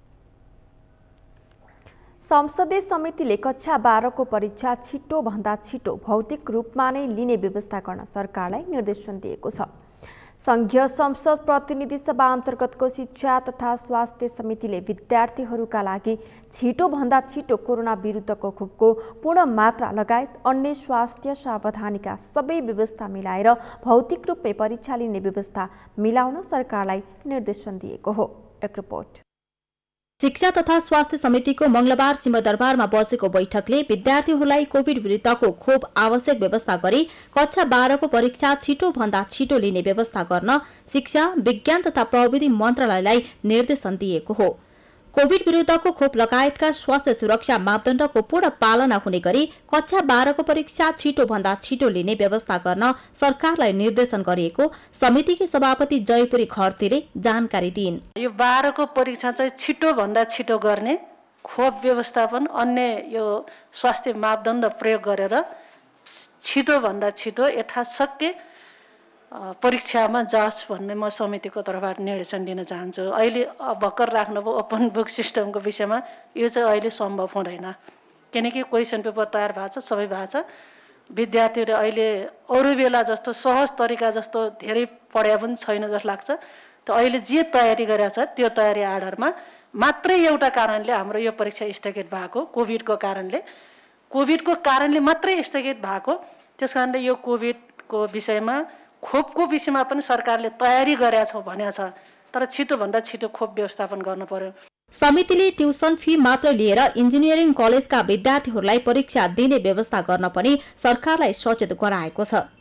संसदीय समितिले कक्षा 12 को परीक्षा छिटो भन्दा छिटो भौतिक रूपमा नै लिने व्यवस्था गर्न सरकारलाई निर्देशन दिएको छ। संघीय संसद प्रतिनिधि सभा अन्तर्गतको शिक्षा तथा स्वास्थ्य समितिले विद्यार्थीहरूका लागि छिटो भन्दा छिटो कोरोना विरुद्धको खोपको पूर्ण मात्रा लगायत अन्य स्वास्थ्य सावधानीका सबै व्यवस्था मिलाएर भौतिक रूपमै परीक्षा लिने व्यवस्था मिलाउन सरकारलाई निर्देशन दिएको हो। एक रिपोर्ट। शिक्षा तथा स्वास्थ्य समितिको मंगलबार सिंहदरबारमा बसेको बैठकले विद्यार्थीहरूलाई कोभिड विरुद्धको खोप आवश्यक व्यवस्था गरी कक्षा 12 को परीक्षा छिटो भन्दा छिटो लिने व्यवस्था गर्न शिक्षा, विज्ञान तथा प्रविधि मन्त्रालयलाई निर्देशन दिएको हो। कोभिड विरुद्धको खोप लगायतका स्वास्थ्य सुरक्षा मापदण्डको पूर्ण पालना हुने गरी कक्षा 12 को परीक्षा छिटो भन्दा छिटो लिने व्यवस्था गर्न सरकारलाई निर्देशन गरिएको समितिकी सभापति जयपुरी खर्तीले जानकारी दिइन्। यो 12 को परीक्षा चाहिँ छिटो भन्दा छिटो गर्ने, खोप व्यवस्थापन अन्य यो स्वास्थ्य मापदण्ड प्रयोग गरेर छिटो भन्दा छिटो यथाशक्य परीक्षामा जाओस् भन्ने म समितिको तर्फबाट निर्देशन दिन चाहन्छु। अहिले भर्खर राख्नुभयो ओपन बुक सिस्टमको विषयमा यो चाहिँ अहिले सम्भव हुँदैन, किनकि क्वेसन पेपर तयार भएको छ, सबै भएको छ। विद्यार्थीहरू अहिले अरू बेला जस्तो सहज तरिका जस्तो धेरै पढ्या पनि छैन जस्तो लाग्छ। त अहिले जे तयारी गरेको छ त्यो तयारी आधारमा मात्रै एउटा कारणले हाम्रो यो परीक्षा स्थगित भएको, कोभिडको कारणले मात्रै स्थगित भएको। त्यसकारणले यो कोभिडको विषयमा खोपको विषयमा पनि सरकारले तयारी गरेका छौँ भनेको छ, तर छिटो भन्दा छिटो खोप व्यवस्थापन गर्नु पर्यो। समितिले ट्युसन फी मात्र लिएर इन्जिनियरिङ कलेजका विद्यार्थीहरूलाई परीक्षा दिने व्यवस्था गर्न पनि सरकारलाई सचेत गराएको छ।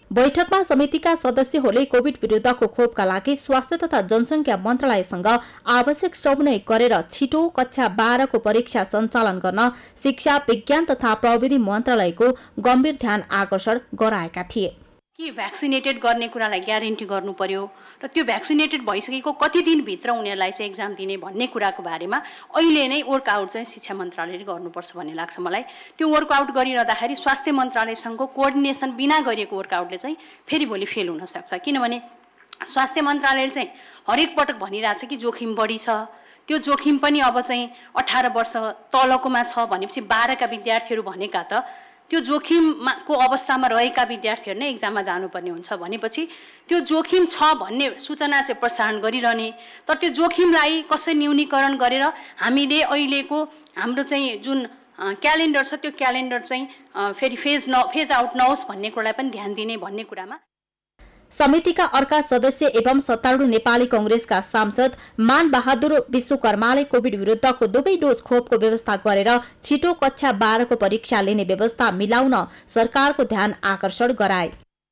बैठकमा समितिका सदस्यहरूले कोभिड विरुद्धको खोपका लागि स्वास्थ्य तथा जनसंख्या मन्त्रालयसँग आवश्यक समन्वय गरेर छिटो कक्षा 12 को परीक्षा सञ्चालन गर्न शिक्षा विज्ञान तथा प्रविधि मन्त्रालयको गम्भीर ध्यान आकर्षण गराएका थिए। कि भ्याक्सिनेटेड गर्ने कुरालाई ग्यारेन्टी गर्नु पर्यो र त्यो भ्याक्सिनेटेड भइसकेको कति दिनभित्र उनीहरूलाई चाहिँ एक्जाम दिने भन्ने कुराको बारेमा अहिले नै वर्कआउट चाहिँ शिक्षा मन्त्रालयले गर्नुपर्छ भन्ने लाग्छ मलाई। त्यो वर्कआउट गरिरहँदाखेरि स्वास्थ्य मन्त्रालयसँगको कोअर्डिनेसन बिना गरिएको वर्कआउटले चाहिँ फेरि भोलि फेल हुन सक्छ। किनभने स्वास्थ्य मन्त्रालयले चाहिँ हरेक पटक भनिरहेछ कि जोखिम बढी छ, त्यो जोखिम पनि अब चाहिँ 18 वर्ष तलकोमा छ भनेपछि 12 का विद्यार्थीहरू भनेका त त्यो जोखिमको अवस्थामा रहेका विद्यार्थीहरू नै एक्जाममा जानुपर्ने हुन्छ भनेपछि त्यो जोखिम छ भन्ने सूचना चाहिँ प्रसारण गरिरहने, तर त्यो जोखिमलाई कसरी न्यूनीकरण गरेर हामीले अहिलेको हाम्रो चाहिँ जुन क्यालेन्डर छ त्यो क्यालेन्डर चाहिँ फेरि फेज आउट नहोस् भन्ने कुरालाई पनि ध्यान दिने भन्ने कुरामा समितिका अर्का सदस्य एवं सत्तारूढ नेपाली कांग्रेसका सांसद मान बहादुर विश्वकर्माले कोभिड विरुद्धको दुवै डोज खोपको व्यवस्था गरेर छिटो कक्षा 12 को परीक्षा लिने व्यवस्था मिलाउन सरकारको ध्यान आकर्षण गराए।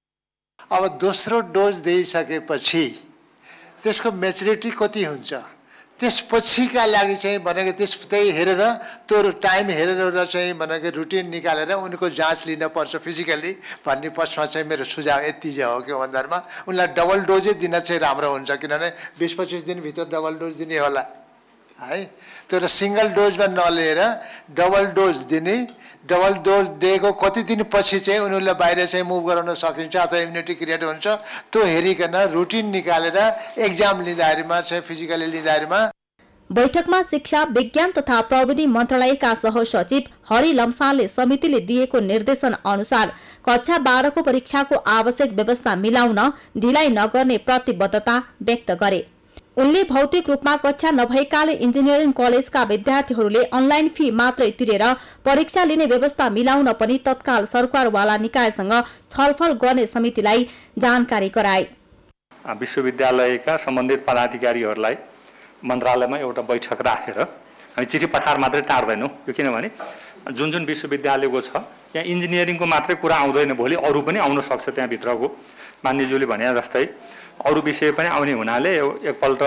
अब दोस्रो डोज दिइसकेपछि त्यसको मेच्युरिटी कति हुन्छ, त्यसपछिका लागि चाहिँ भनेको त्यही हेरेर त्यो टाइम हेरेर चाहिँ भनेको रुटिन निकालेर उनको जाँच लिनुपर्छ फिजिकली भन्ने पक्षमा चाहिँ मेरो सुझाव यति चाहिँ हो कि भन्दामा उनलाई डबल डोजै दिन चाहिँ राम्रो हुन्छ। किनभने 20-25 दिनभित्र डबल डोज दिने होला है, तर सिंगल डोजमा नलिएर डबल डोज दिने, डबल डोज दिएको कति दिनपछि चाहिँ उनीहरूलाई बाहिर चाहिँ मुभ गराउन सकिन्छ अथवा इम्युनिटी क्रिएट हुन्छ त्यो हेरिकन रुटिन निकालेर एक्जाम लिँदाखेरिमा चाहिँ फिजिकली लिँदाखेरिमा। बैठकमा शिक्षा विज्ञान तथा प्रविधि मन्त्रालयका सहसचिव हरि लम्सालले समितिले दिएको निर्देशन अनुसार कक्षा 12 को परीक्षाको आवश्यक व्यवस्था मिलाउन ढिलाइ नगर्ने प्रतिबद्धता व्यक्त गरे। उनले भौतिक रूपमा कक्षा नभएकाले इन्जिनियरिङ कलेजका विद्यार्थीहरूले अनलाइन फी मात्रै तिरेर परीक्षा लिने व्यवस्था मिलाउन पनि तत्काल सरकारवाला निकायसँग छलफल गर्ने समितिलाई जानकारी गराए। विश्वविद्यालयका सम्बन्धित पदाधिकारीहरूलाई मन्त्रालयमा एउटा बैठक राखेर हामी चिठी पठाएर मात्रै टार्दैनौँ, यो किनभने जुन जुन विश्वविद्यालयको छ यहाँ इन्जिनियरिङको मात्रै कुरा आउँदैन, भोलि अरू पनि आउन सक्छ। त्यहाँभित्रको मान्यज्यूले भने जस्तै अरू विषय पनि आउने हुनाले एकपल्ट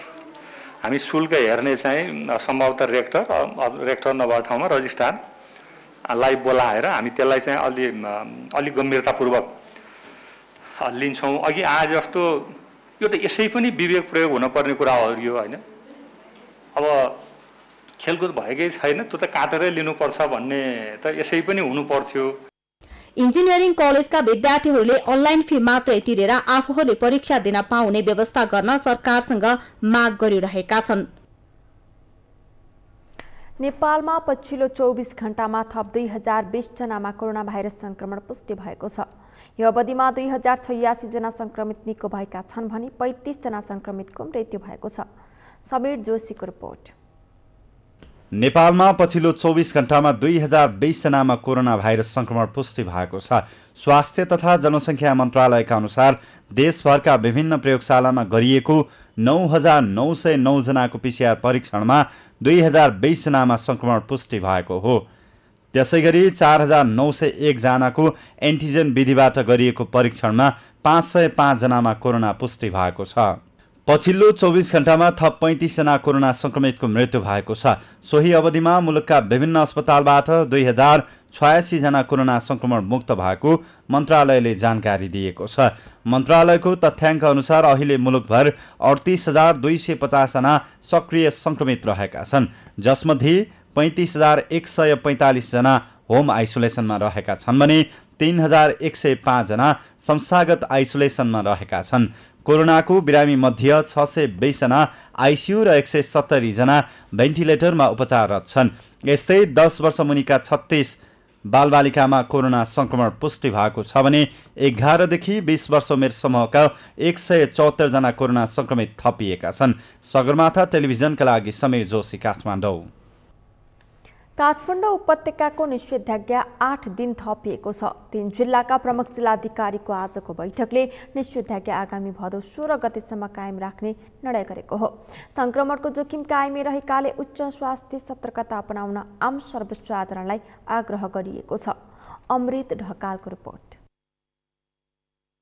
हामी शुल्क हेर्ने चाहिँ सम्भवतः रेक्टर नभएको ठाउँमा रजिस्ट्रारलाई बोलाएर हामी त्यसलाई चाहिँ अलि गम्भीरतापूर्वक लिन्छौँ। अघि आज जस्तो यो त यसै पनि विवेक प्रयोग हुनुपर्ने कुरा हो यो होइन। अब खेलकुद भएकै छैन, त्यो त काटेरै लिनुपर्छ भन्ने त यसै पनि हुनु पर्थ्यो। इन्जिनियरिङ कलेजका विद्यार्थीहरूले अनलाइन फी मात्रै तिरेर आफूहरूले परीक्षा दिन पाउने व्यवस्था गर्न सरकारसँग माग गरिरहेका छन्। नेपालमा पछिल्लो 24 घण्टामा थप 2020 जनामा कोरोना भाइरस संक्रमण पुष्टि भएको छ। यो अवधिमा 2086 जना संक्रमित निको भएका छन् भने 35 जना संक्रमितको मृत्यु भएको छ। समीर जोशीको रिपोर्ट। नेपालमा पछिल्लो 24 घण्टामा 2020 जनामा कोरोना भाइरस संक्रमण पुष्टि भएको छ। स्वास्थ्य तथा जनसंख्या मन्त्रालयका अनुसार देशभरका विभिन्न प्रयोगशालामा गरिएको 9909 जनाको पीसीआर परीक्षणमा 2020 जनामा संक्रमण पुष्टि भएको हो। त्यसैगरी 4901 जनाको एन्टिजेन विधिबाट गरिएको परीक्षणमा 505 जनामा कोरोना पुष्टि भएको छ। पछिल्लो 24 घण्टामा थप 35 जना कोरोना संक्रमितको मृत्यु भएको छ। सोही अवधिमा मुलुकका विभिन्न अस्पतालबाट 2086 जना कोरोना संक्रमण मुक्त भएको मन्त्रालयले जानकारी दिएको छ। मन्त्रालयको तथ्याङ्क अनुसार अहिले मुलुकभर 38250 जना सक्रिय संक्रमित रहेका छन्, जसमध्ये 35145 जना होम आइसोलेसनमा रहेका छन् भने 3105 जना संस्थागत आइसोलेसनमा रहेका छन्। कोरोनाको बिरामी मध्ये 620 जना आइसियु र 170 जना भेन्टिलेटरमा उपचाररत छन्। यस्तै 10 वर्ष मुनिका 36 बालबालिकामा कोरोना संक्रमण पुष्टि भएको छ भने 11 देखि 20 वर्ष उमेर समूहका 174 जना कोरोना संक्रमित थपिएका छन्। सगरमाथा टेलिभिजनका लागि समीर जोशी, काठमाडौँ। काठमाडौँ उपत्यकाको निषेधाज्ञा 8 दिन थपिएको छ। 3 जिल्लाका प्रमुख जिल्लाधिकारीको आजको बैठकले निषेधाज्ञा आगामी भदौ 16 गतेसम्म कायम राख्ने निर्णय गरेको हो। संक्रमणको जोखिम कायमै रहेकाले उच्च स्वास्थ्य सतर्कता अपनाउन आम सर्वसाधारणलाई आग्रह गरिएको छ। अमृत ढकालको रिपोर्ट।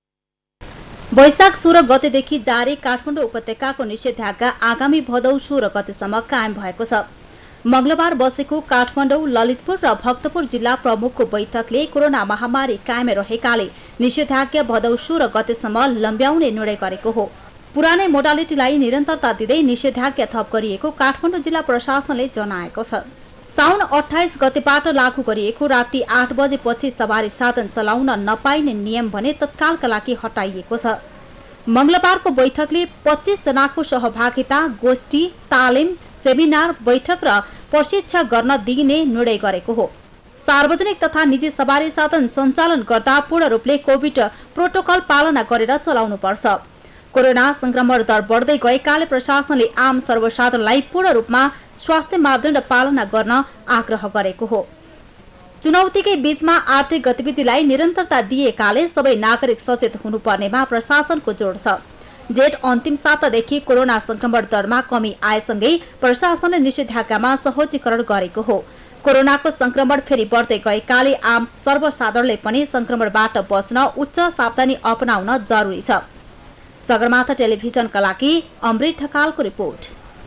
वैशाख 16 गतेदेखि जारी काठमाडौँ उपत्यकाको निषेधाज्ञा आगामी भदौ 16 गतेसम्म कायम भएको छ। मंगलबार बसेको काठमाडौँ, ललितपुर र भक्तपुर जिल्ला प्रमुखको बैठकले कोरोना महामारी कायमै रहेकाले निषेधाज्ञा भदौ 16 गतेसम्म लम्ब्याउने निर्णय गरेको हो। पुरानै मोडालिटीलाई निरन्तरता दिँदै निषेधाज्ञा थप गरिएको काठमाडौँ जिल्ला प्रशासनले जनाएको छ। साउन 28 गतेबाट लागू गरिएको राति 8 बजेपछि सवारी साधन चलाउन नपाइने नियम भने तत्कालका लागि हटाइएको छ। मंगलबारको बैठकले 25 जनाको सहभागिता, गोष्ठी, तालिम, सेमिनार, बैठक र प्रशिक्षण गर्न दिइने निर्णय गरेको हो। सार्वजनिक तथा निजी सवारी साधन सञ्चालन गर्दा पूर्ण रूपले कोभिड प्रोटोकल पालना गरेर चलाउनुपर्छ। कोरोना संक्रमण दर बढ्दै गएकाले प्रशासनले आम सर्वसाधारणलाई पूर्ण रूपमा स्वास्थ्य मापदण्ड पालना गर्न आग्रह गरेको हो। चुनौतीकै बीचमा आर्थिक गतिविधिलाई निरन्तरता दिएकाले सबै नागरिक सचेत हुनुपर्नेमा प्रशासनको जोड छ। जेठ अन्तिम सातादेखि कोरोना संक्रमण दरमा कमी आएसँगै प्रशासनले निषेधाज्ञामा सहजीकरण गरेको हो। कोरोनाको संक्रमण फेरि बढ्दै गएकाले आम सर्वसाधारणले पनि संक्रमणबाट बच्न उच्च सावधानी अपनाउन जरुरी छ। सगरमाथा टेलिभिजनका लागि अमृत ढकालको रिपोर्ट।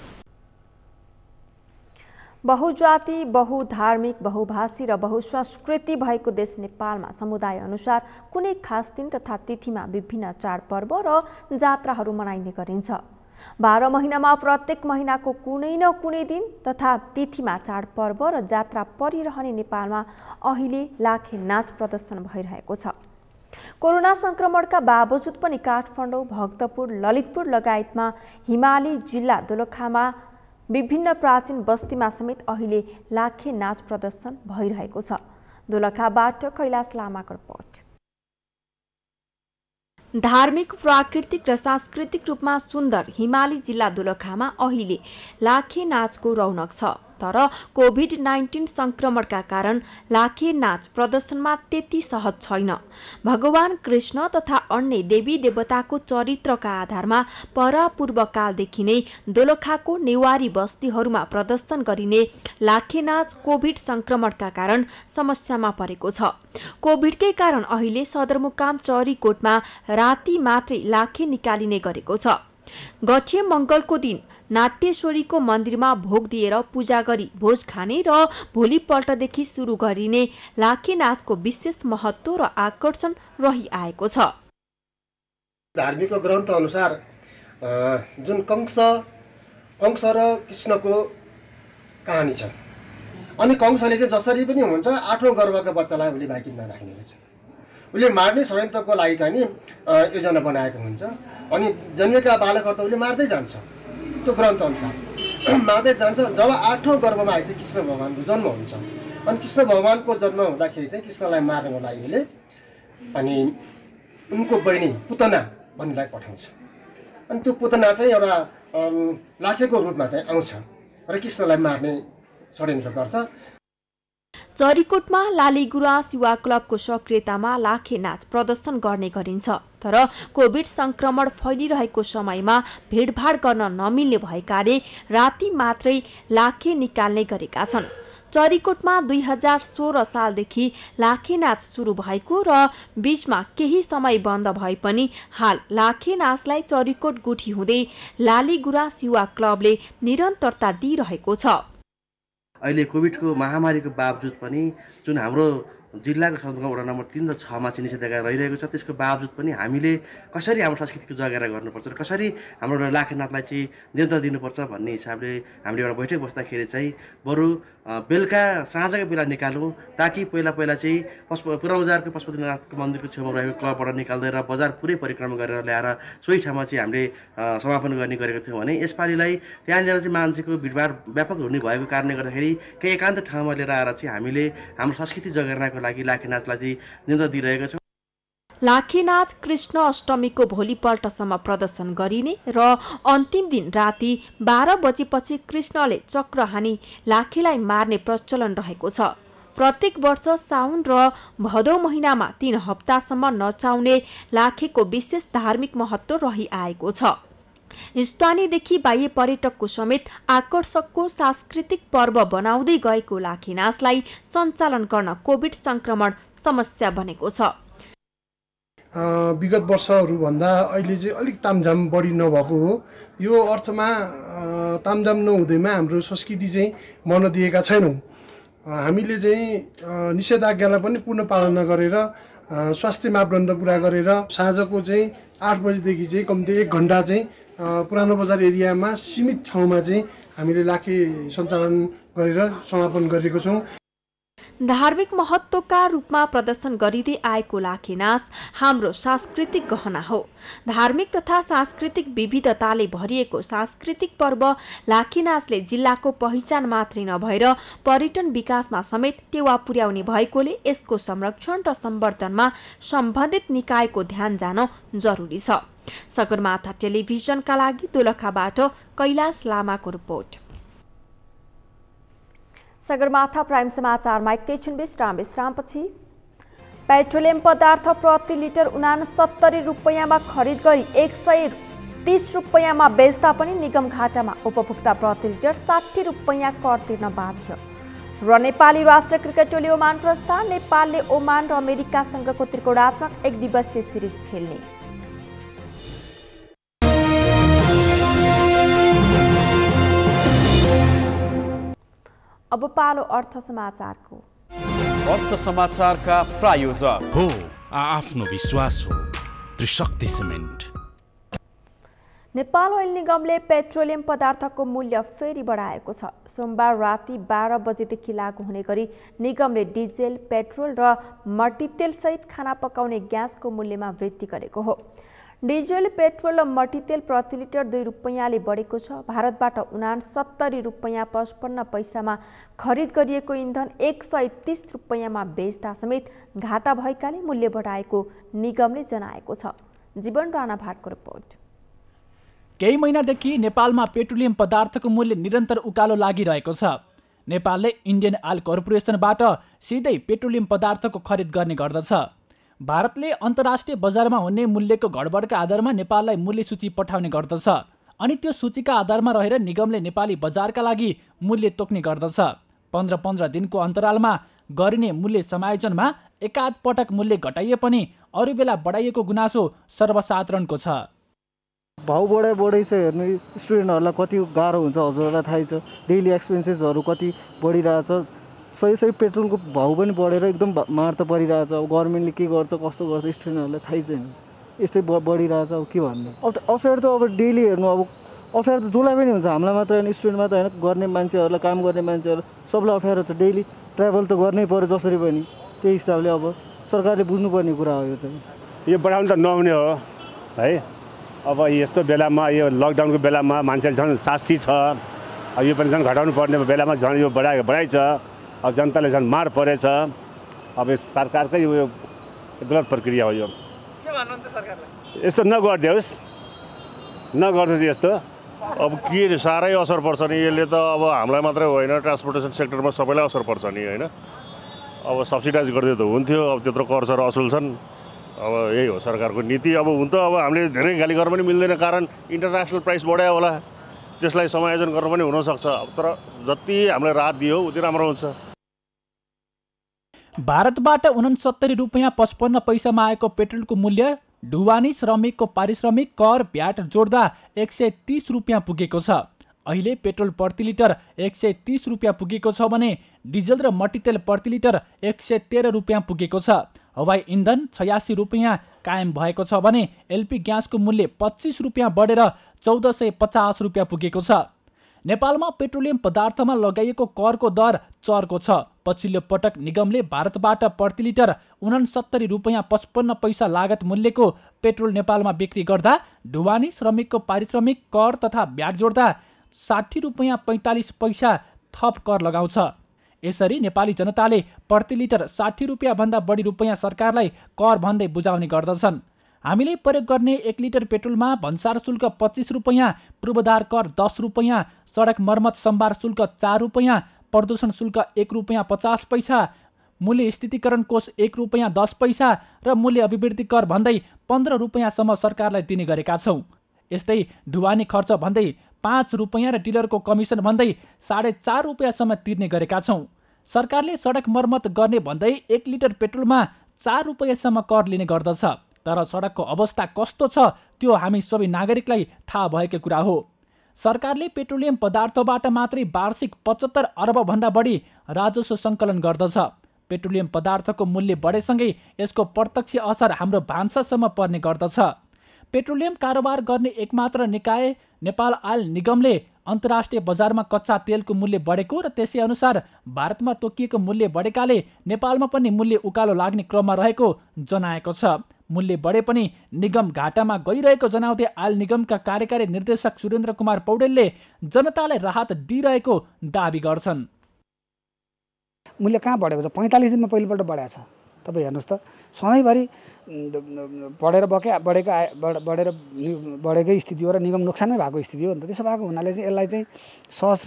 बहुजाति, बहुधार्मिक, बहुभाषी र बहुसंस्कृति भएको देश नेपालमा समुदाय अनुसार कुनै खास दिन तथा तिथिमा विभिन्न चाडपर्व र जात्राहरू मनाइने गरिन्छ। 12 महिनामा प्रत्येक महिनाको कुनै न कुनै दिन तथा तिथिमा चाडपर्व र जात्रा परिरहने नेपालमा अहिले लाखे नाच प्रदर्शन भइरहेको छ। कोरोना संक्रमणका बावजुद पनि काठमाडौँ, भक्तपुर, ललितपुर लगायतमा हिमाली जिल्ला दोलखामा विभिन्न प्राचीन बस्तीमा समेत अहिले लाखे नाच प्रदर्शन भइरहेको छ। दोलखाबाट कैलाश लामाको रिपोर्ट। धार्मिक, प्राकृतिक र सांस्कृतिक रूपमा सुन्दर हिमाली जिल्ला दोलखामा अहिले लाखे नाचको रौनक छ। तर कोभिड-19 संक्रमणका कारण लाखे नाच प्रदर्शनमा त्यति सहज छैन। भगवान कृष्ण तथा अन्य देवी देवताको चरित्रका आधारमा परापूर्वकालदेखि नै दोलखाको नेवारी बस्तीहरूमा प्रदर्शन गरिने लाखे नाच कोभिड संक्रमणका कारण समस्यामा परेको छ। कोभिडकै कारण अहिले सदरमुकाम चरीकोटमा राति मात्रै लाखे निकालिने गरेको छ। गठे मंगलको दिन नाट्येश्वरीको मन्दिरमा भोग दिएर पूजा गरी भोज खाने र भोलिपल्टदेखि सुरु गरिने लाखे नाचको विशेष महत्त्व र आकर्षण रहिआएको छ। धार्मिक ग्रन्थ अनुसार जुन कंस र कृष्णको कहानी छ, अनि कंसले चाहिँ जसरी पनि हुन्छ 8औं गर्भका बच्चालाई उसले बाँकी नराख्ने रहेछ। उसले मार्ने षड्यन्त्रको लागि चाहिँ नि योजना बनाएको हुन्छ, अनि जन्मेका बालकहरू त उसले मार्दै जान्छ। त्यो ग्रन्थ अनुसार मार्दै जान्छ। जब 8औं गर्भमा आएपछि कृष्ण भगवानको जन्म हुन्छ, अनि कृष्ण भगवानको जन्म हुँदाखेरि चाहिँ कृष्णलाई मार्नको लागि उसले अनि उनको बहिनी पुतना भन्नेलाई पठाउँछ। अनि त्यो पुतना चाहिँ एउटा लाखेको रूपमा चाहिँ आउँछ र कृष्णलाई मार्ने षड्यन्त्र गर्छ। चरीकोटमा लालीगुराँस युवा क्लबको सक्रियतामा लाखे नाच प्रदर्शन गर्ने गरिन्छ। तर कोभिड संक्रमण फैलिरहेको समयमा भिडभाड गर्न नमिल्ने भएकाले राति मात्रै लाखे निकाल्ने गरेका छन्। चरीकोटमा 2016 सालदेखि लाखे नाच सुरु भएको र बीचमा केही समय बन्द भए पनि हाल लाखे नाचलाई चरीकोट गुठी हुँदै लालीगुराँस युवा क्लबले निरन्तरता दिइरहेको छ। अहिले कोभिडको महामारीको बावजुद पनि जुन हाम्रो जिल्लाको सदरमुकाम वडा नम्बर 3 र 6 मा चाहिँ निषेधाज्ञा रहिरहेको छ, त्यसको बावजुद पनि हामीले कसरी हाम्रो संस्कृतिको जगेरा गर्नुपर्छ र कसरी हाम्रो लाखे नाचलाई चाहिँ निरन्तर दिनुपर्छ भन्ने हिसाबले हामीले एउटा बैठक बस्दाखेरि चाहिँ बरु बेलुका साँझको बेला निकालौँ, ताकि पहिला चाहिँ पुरा बजारको पशुपतिनाथको मन्दिरको छेउमा रहेको क्लबबाट निकाल्दै र बजार पुरै परिक्रमा गरेर ल्याएर सोही ठाउँमा चाहिँ हामीले समापन गर्ने गरेको थियौँ भने यसपालिलाई त्यहाँनिर चाहिँ मान्छेको भिडभाड व्यापक हुने भएको कारणले गर्दाखेरि केही एकान्त ठाउँमा लिएर आएर चाहिँ हामीले हाम्रो संस्कृति जगेर्नाको लागि लाखे नाचलाई चाहिँ निरन्तर दिइरहेको छौँ। लाखे नाच कृष्ण अष्टमीको भोलिपल्टसम्म प्रदर्शन गरिने र अन्तिम दिन राति 12 बजेपछि कृष्णले चक्र हानी लाखेलाई मार्ने प्रचलन रहेको छ। प्रत्येक वर्ष साउन र भदौ महिनामा 3 हप्तासम्म नचाउने लाखेको विशेष धार्मिक महत्त्व रहिआएको छ। स्थानीयदेखि बाह्य पर्यटकको समेत आकर्षकको सांस्कृतिक पर्व बनाउँदै गएको लाखे नाचलाई सञ्चालन गर्न कोभिड संक्रमण समस्या बनेको छ। विगत वर्षहरूभन्दा अहिले चाहिँ अलिक तामझाम बढी नभएको हो। यो अर्थमा तामझाम नहुँदैमा हाम्रो संस्कृति चाहिँ मन दिएका छैनौँ। हामीले चाहिँ निषेधाज्ञालाई पनि पूर्ण पालना गरेर स्वास्थ्य मापदण्ड पुरा गरेर साँझको चाहिँ 8 बजीदेखि चाहिँ कम्ती 1 घन्टा चाहिँ पुरानो बजार एरियामा सीमित ठाउँमा चाहिँ हामीले लाखे सञ्चालन गरेर समापन गरेको छौँ। धार्मिक महत्त्वका रूपमा प्रदर्शन गरिँदै आएको लाखे नाच हाम्रो सांस्कृतिक गहना हो। धार्मिक तथा सांस्कृतिक विविधताले भरिएको सांस्कृतिक पर्व लाखे नाचले जिल्लाको पहिचान मात्रै नभएर पर्यटन विकासमा समेत टेवा पुर्याउने भएकोले यसको संरक्षण र सम्वर्धनमा सम्बन्धित निकायको ध्यान जान जरुरी छ। सगरमाथा टेलिभिजनका लागि दोलखाबाट कैलाश लामाको रिपोर्ट। सगरमाथा प्राइम समाचारमा एकैछिन विश्रामपछि पेट्रोलियम पदार्थ प्रति लिटर 69 रुपैयाँमा खरिद गरी 130 रुपैयाँमा बेच्दा पनि निगम घाटामा। उपभोक्ता प्रति लिटर 60 रुपैयाँ कर तिर्न बाध्य। र नेपाली राष्ट्रिय क्रिकेट टोली ओमान प्रस्थान। नेपालले ओमान र अमेरिकासँगको त्रिकोणात्मक 1 दिवसीय सिरिज खेल्ने। अब पालो अर्थ समाचारको। अर्थ समाचारका प्रायोजक हो आफ्नो विश्वास हो त्रिशक्ति सिमेन्ट। नेपाल ओइल निगमले पेट्रोलियम पदार्थको मूल्य फेरि बढाएको छ। सोमबार राति 12 बजेदेखि लागू हुने गरी निगमले डिजेल, पेट्रोल र मट्टीतेल सहित खाना पकाउने ग्यासको मूल्यमा वृद्धि गरेको हो। डिजेल, पेट्रोल र मट्टीतेल प्रति लिटर 2 रुपैयाँले बढेको छ। भारतबाट 69 रुपैयाँ 55 पैसामा खरिद गरिएको इन्धन 130 रुपैयाँमा बेच्दा समेत घाटा भएकाले मूल्य बढाएको निगमले जनाएको छ। जीवन राणा भाटको रिपोर्ट। केही महिनादेखि नेपालमा पेट्रोलियम पदार्थको मूल्य निरन्तर उकालो लागिरहेको छ। नेपालले इन्डियन ऑयल कर्पोरेसनबाट सिधै पेट्रोलियम पदार्थको खरिद गर्ने गर्दछ। भारतले अन्तर्राष्ट्रिय बजारमा हुने मूल्यको गडबडका आधारमा नेपाललाई मूल्य सूची पठाउने गर्दछ अनि त्यो सूचीका आधारमा रहेर निगमले नेपाली बजारका लागि मूल्य तोक्ने गर्दछ। 15-15 दिनको अन्तरालमा गरिने मूल्य समायोजनमा एकाध पटक मूल्य घटाइए पनि अरू बेला बढाइएको गुनासो सर्वसाधारणको छ। भाउ बढाइ चाहिँ हेर्नु स्टुडेन्टहरूलाई कति गाह्रो हुन्छ हजुरहरूलाई थाहै छ। डेली एक्सपेन्सेसहरू कति बढिरहेछ। सही पेट्रोलको भाउ पनि बढेर एकदम मार त परिरहेछ। अब गभर्मेन्टले के गर्छ कस्तो गर्छ स्टुडेन्टहरूलाई थाहै छैन। यस्तै बढिरहेछ। अब के भन्नु। अफेयर त अब डेली हेर्नु अब अफेयर त जसलाई पनि हुन्छ। हामीलाई मात्र होइन स्टुडेन्ट मात्र होइन गर्ने मान्छेहरूलाई काम गर्ने मान्छेहरू सबलाई अफेयर छ। डेली ट्राभल त गर्नै पर्यो जसरी पनि। त्यही हिसाबले अब सरकारले बुझ्नुपर्ने कुरा हो। यो चाहिँ यो बढाउनु त नहुने हो है। अब यस्तो बेलामा यो लकडाउनको बेलामा मान्छेले झन् शास्ति छ। अब यो पनि झन् घटाउनु पर्ने बेलामा झन् यो बढाइ छ। अब जनताले झन् मार परेछ। अब सरकारकै यो गलत प्रक्रिया हो। यो के भन्नुहुन्छ सरकारलाई? यस्तो नगरिदियोस् नगर्छ यस्तो। अब के साह्रै असर पर्छ नि यसले त। अब हामीलाई मात्रै होइन ट्रान्सपोर्टेसन सेक्टरमा सबैलाई असर पर्छ नि होइन। अब सब्सिडाइज गरिदियो त हुन्थ्यो। अब त्यत्रो कर सर असुल छन्। अब यही हो सरकारको नीति। अब हुन त अब हामीले धेरै गाली गर्न पनि मिल्दैन कारण इन्टरनेसनल प्राइस बढायो होला। त्यसलाई समायोजन गर्न पनि हुनसक्छ। तर जति हामीलाई राहत दियो उति राम्रो हुन्छ। भारतबाट 69 रुपैयाँ 55 पैसामा आएको पेट्रोलको मूल्य ढुवानी श्रमिकको पारिश्रमिक कर भ्याट जोड्दा 130 रुपैयाँ पुगेको छ। अहिले पेट्रोल प्रति लिटर 130 रुपैयाँ पुगेको छ भने डिजल र मट्टीतेल प्रति लिटर 113 रुपैयाँ पुगेको छ। हवाई इन्धन 86 रुपैयाँ कायम भएको छ भने एलपी ग्यासको मूल्य 25 रुपैयाँ बढेर 1450 रुपैयाँ पुगेको छ। नेपालमा पेट्रोलियम पदार्थमा लगाइएको करको दर चर्को छ। पछिल्लो पटक निगमले भारतबाट प्रति लिटर 69 रुपैयाँ 55 पैसा लागत मूल्यको पेट्रोल नेपालमा बिक्री गर्दा ढुवानी श्रमिकको पारिश्रमिक कर तथा भ्याट जोड्दा 60 रुपैयाँ 45 पैसा थप कर लगाउँछ। यसरी नेपाली जनताले प्रति लिटर 60 रुपैयाँ भन्दा बढी रुपैयाँ सरकारलाई कर भन्दै बुझाउने गर्दछन्। हामीले प्रयोग गर्ने 1 लिटर पेट्रोलमा भन्सार शुल्क 25 रुपैयाँ, पूर्वाधार कर 10 रुपैयाँ, सडक मर्मत सम्भार शुल्क 4 रुपैयाँ, प्रदूषण शुल्क 1 रुपैयाँ 50 पैसा, मूल्य स्थितीकरण कोष 1 रुपैयाँ 10 पैसा र मूल्य अभिवृद्धि कर भन्दै 15 रुपैयाँसम्म सरकारलाई दिने गरेका छौँ। यस्तै ढुवानी खर्च भन्दै 5 रुपैयाँ र डिलरको कमिसन भन्दै 4.5 रुपैयाँसम्म तिर्ने गरेका छौँ। सरकारले सडक मर्मत गर्ने भन्दै 1 लिटर पेट्रोलमा 4 रुपैयाँसम्म कर लिने गर्दछ। तर सडकको अवस्था कस्तो छ त्यो हामी सबै नागरिकलाई थाहा भएकै कुरा हो। सरकारले पेट्रोलियम पदार्थबाट मात्रै वार्षिक 75 अर्बभन्दा बढी राजस्व सङ्कलन गर्दछ। पेट्रोलियम पदार्थको मूल्य बढेसँगै यसको प्रत्यक्ष असर हाम्रो भान्सासम्म पर्ने गर्दछ। पेट्रोलियम कारोबार गर्ने एकमात्र निकाय नेपाल आयल निगमले अन्तर्राष्ट्रिय बजारमा कच्चा तेलको मूल्य बढेको र त्यसै अनुसार भारतमा तोकिएको मूल्य बढेकाले नेपालमा पनि मूल्य उकालो लाग्ने क्रममा रहेको जनाएको छ। मूल्य बढे पनि निगम घाटामा गइरहेको जनाउँदै आयल निगमका कार्यकारी निर्देशक सुरेन्द्र कुमार पौडेलले जनतालाई राहत दिइरहेको दाबी गर्छन्। मूल्य कहाँ बढेको छ? 45 दिनमा पहिलोपल्ट बढेको छ। तपाईँ हेर्नुहोस् त, सधैँभरि बढेकै स्थिति हो र निगम नोक्सानमै भएको स्थिति हो नि त। त्यसो भएको हुनाले चाहिँ यसलाई चाहिँ सहज र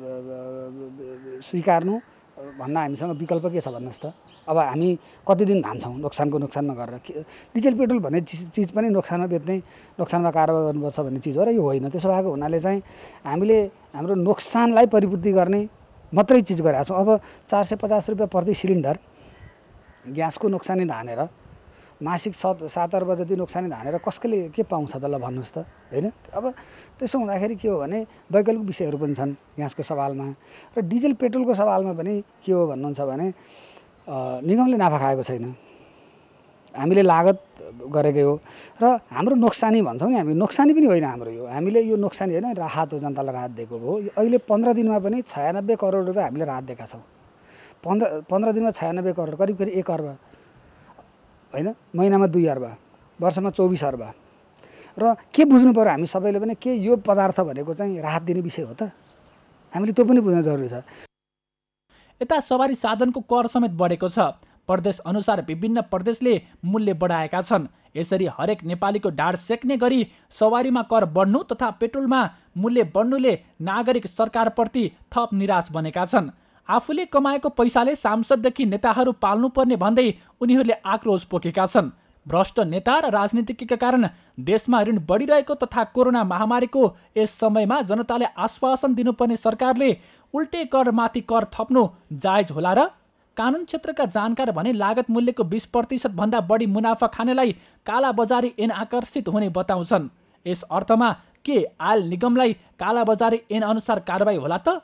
स्वीकार्नु भन्दा हामीसँग विकल्प के छ भन्नुहोस् त। अब हामी कति दिन धान्छौँ नोक्सानमा गरेर? डिजेल पेट्रोल भन्ने चिज पनि नोक्सानमा बेच्ने, नोक्सानमा कारोबार गर्नुपर्छ भन्ने चिज हो र यो होइन। त्यसो भएको हुनाले चाहिँ हामीले हाम्रो नोक्सानलाई परिपूर्ति गर्ने मात्रै चिज गरेका छौँ। अब 450 रुपियाँ प्रति सिलिन्डर ग्यासको नोक्सानी धानेर मासिक 7 अर्ब जति नोक्सानी धानेर कसैले के पाउँछ त ल भन्नुहोस् त, होइन? अब त्यसो हुँदाखेरि के हो भने वैकल्पिक विषयहरू पनि छन् ग्यासको सवालमा र डिजेल पेट्रोलको सवालमा पनि के हो भन्नुहुन्छ भने निगमले नाफा खाएको छैन, हामीले लागत गरेकै हो र हाम्रो नोक्सानी भन्छौँ नि हामी, नोक्सानी पनि होइन हाम्रो यो, हामीले यो नोक्सानी होइन राहत हो, जनतालाई राहत दिएको हो। अहिले 15 दिनमा पनि 96 करोड रुपियाँ हामीले राहत दिएका छौँ। 15 दिनमा 96 करोड, करिब 1 अर्ब होइन, महिनामा 2 अर्ब, वर्षमा 24 अर्ब। र के बुझ्नु पर्यो हामी सबैले पनि, के यो पदार्थ भनेको चाहिँ राहत दिने विषय हो त? हामीले त्यो पनि बुझ्न जरुरी छ। यता सवारी साधनको कर समेत बढेको छ। प्रदेश अनुसार विभिन्न प्रदेशले मूल्य बढाएका छन्। यसरी हरेक नेपालीको ढाड सेक्ने गरी सवारीमा कर बढ्नु तथा पेट्रोलमा मूल्य बढ्नुले नागरिक सरकारप्रति थप निराश बनेका छन्। आफूले कमाएको पैसाले सांसददेखि नेताहरू पाल्नुपर्ने भन्दै उनीहरूले आक्रोश पोखेका छन्। भ्रष्ट नेता र राजनीतिज्ञका कारण देशमा ऋण बढिरहेको तथा कोरोना महामारीको यस समयमा जनताले आश्वासन दिनुपर्ने सरकारले उल्टे करमाथि कर थप्नु जायज होला र? कानुन क्षेत्रका जानकार भने लागत मूल्यको 20% भन्दा बढी मुनाफा खानेलाई कालाबजारी ऐन आकर्षित हुने बताउँछन्। यस अर्थमा के आयल निगमलाई कालाबजारी ऐन अनुसार कारबाही होला त?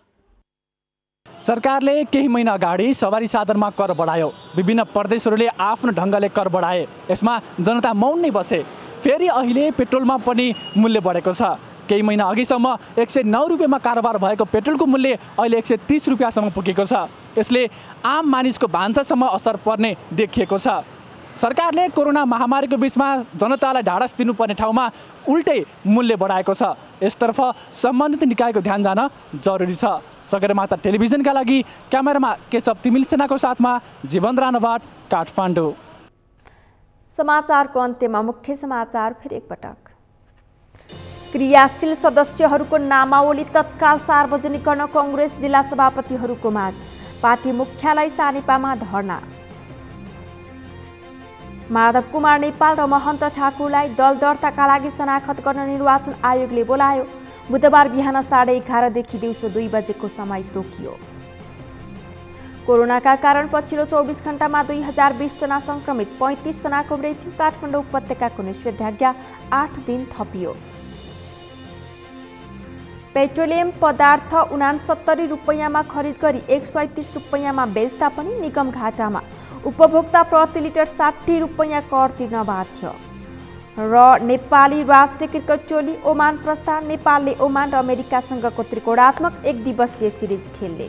सरकारले केही महिना अगाडि सवारी साधनमा कर बढायो। विभिन्न प्रदेशहरूले आफ्नो ढङ्गले कर बढाए। यसमा जनता मौन नै बसे। फेरि अहिले पेट्रोलमा पनि मूल्य बढेको छ। केही महिना अघिसम्म 109 रुपियाँमा कारोबार भएको पेट्रोलको मूल्य अहिले 130 रुपियाँसम्म पुगेको छ। यसले आम मानिसको भान्सासम्म असर पर्ने देखिएको छ। सरकारले कोरोना महामारीको बीचमा जनतालाई ढाडस दिनुपर्ने ठाउँमा उल्टै मूल्य बढाएको छ। यसतर्फ सम्बन्धित निकायको ध्यान जान जरुरी छ। सगरमाथा टेलिभिजनका लागि क्यामेरामा केशव तिमिल सेनाको साथमा जीवन राणाबाट काठमाडौँ। समाचारको अन्त्यमा मुख्य समाचार फेरि एकपटक। क्रियाशील सदस्यहरूको नामावली तत्काल सार्वजनिक गर्न कांग्रेस जिल्ला सभापतिहरूको माग। पार्टी मुख्यालय सानेपामा धरना। माधव कुमार नेपाल र महन्त ठाकुरलाई दल दर्ताका लागि शनाखत गर्न निर्वाचन आयोगले बोलायो। बुधबार बिहान 11:30 देखि दिउँसो 2 बजेको समय तोकियो। कोरोनाका कारण पछिल्लो 24 घण्टामा 2020 जना संक्रमित, 35 जनाको मृत्यु। काठमाडौँ उपत्यकाको निषेधाज्ञा 8 दिन थपियो। पेट्रोलियम पदार्थ 69 रुपैयाँमा खरिद गरी 137 रुपैयाँमा बेच्दा पनि निगम घाटामा। उपभोक्ता प्रति लिटर 60 रुपैयाँ कर तिर्न बाध्य। र नेपाली राष्ट्रिय क्रिकेट टोली ओमान प्रस्थान। नेपालले ओमान र अमेरिकासँगको त्रिकोणात्मक 1 दिवसीय सिरिज खेल्ने।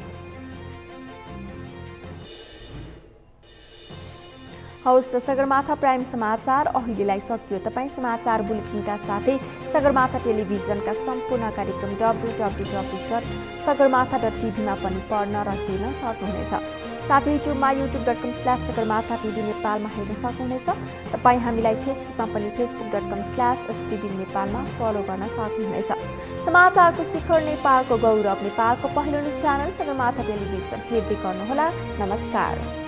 हवस् त सगरमाथा प्राइम समाचार अहिलेलाई सकियो। तपाईँ समाचार बुलेटिनका साथै सगरमाथा टेलिभिजनका सम्पूर्ण कार्यक्रम www.sagarmatha.tv मा पनि पढ्न र हेर्न सक्नुहुनेछ। साथै युट्युबमा youtube.com/sagarmatha tv नेपालमा हेर्न सक्नुहुनेछ। तपाईँ हामीलाई फेसबुकमा पनि facebook.com/stv नेपालमा फलो गर्न सक्नुहुनेछ। समाचारको शिखर, नेपालको गौरव, नेपालको पहिलो न्युज च्यानल सगरमाथा टेलिभिजन हेर्दै गर्नुहोला। नमस्कार।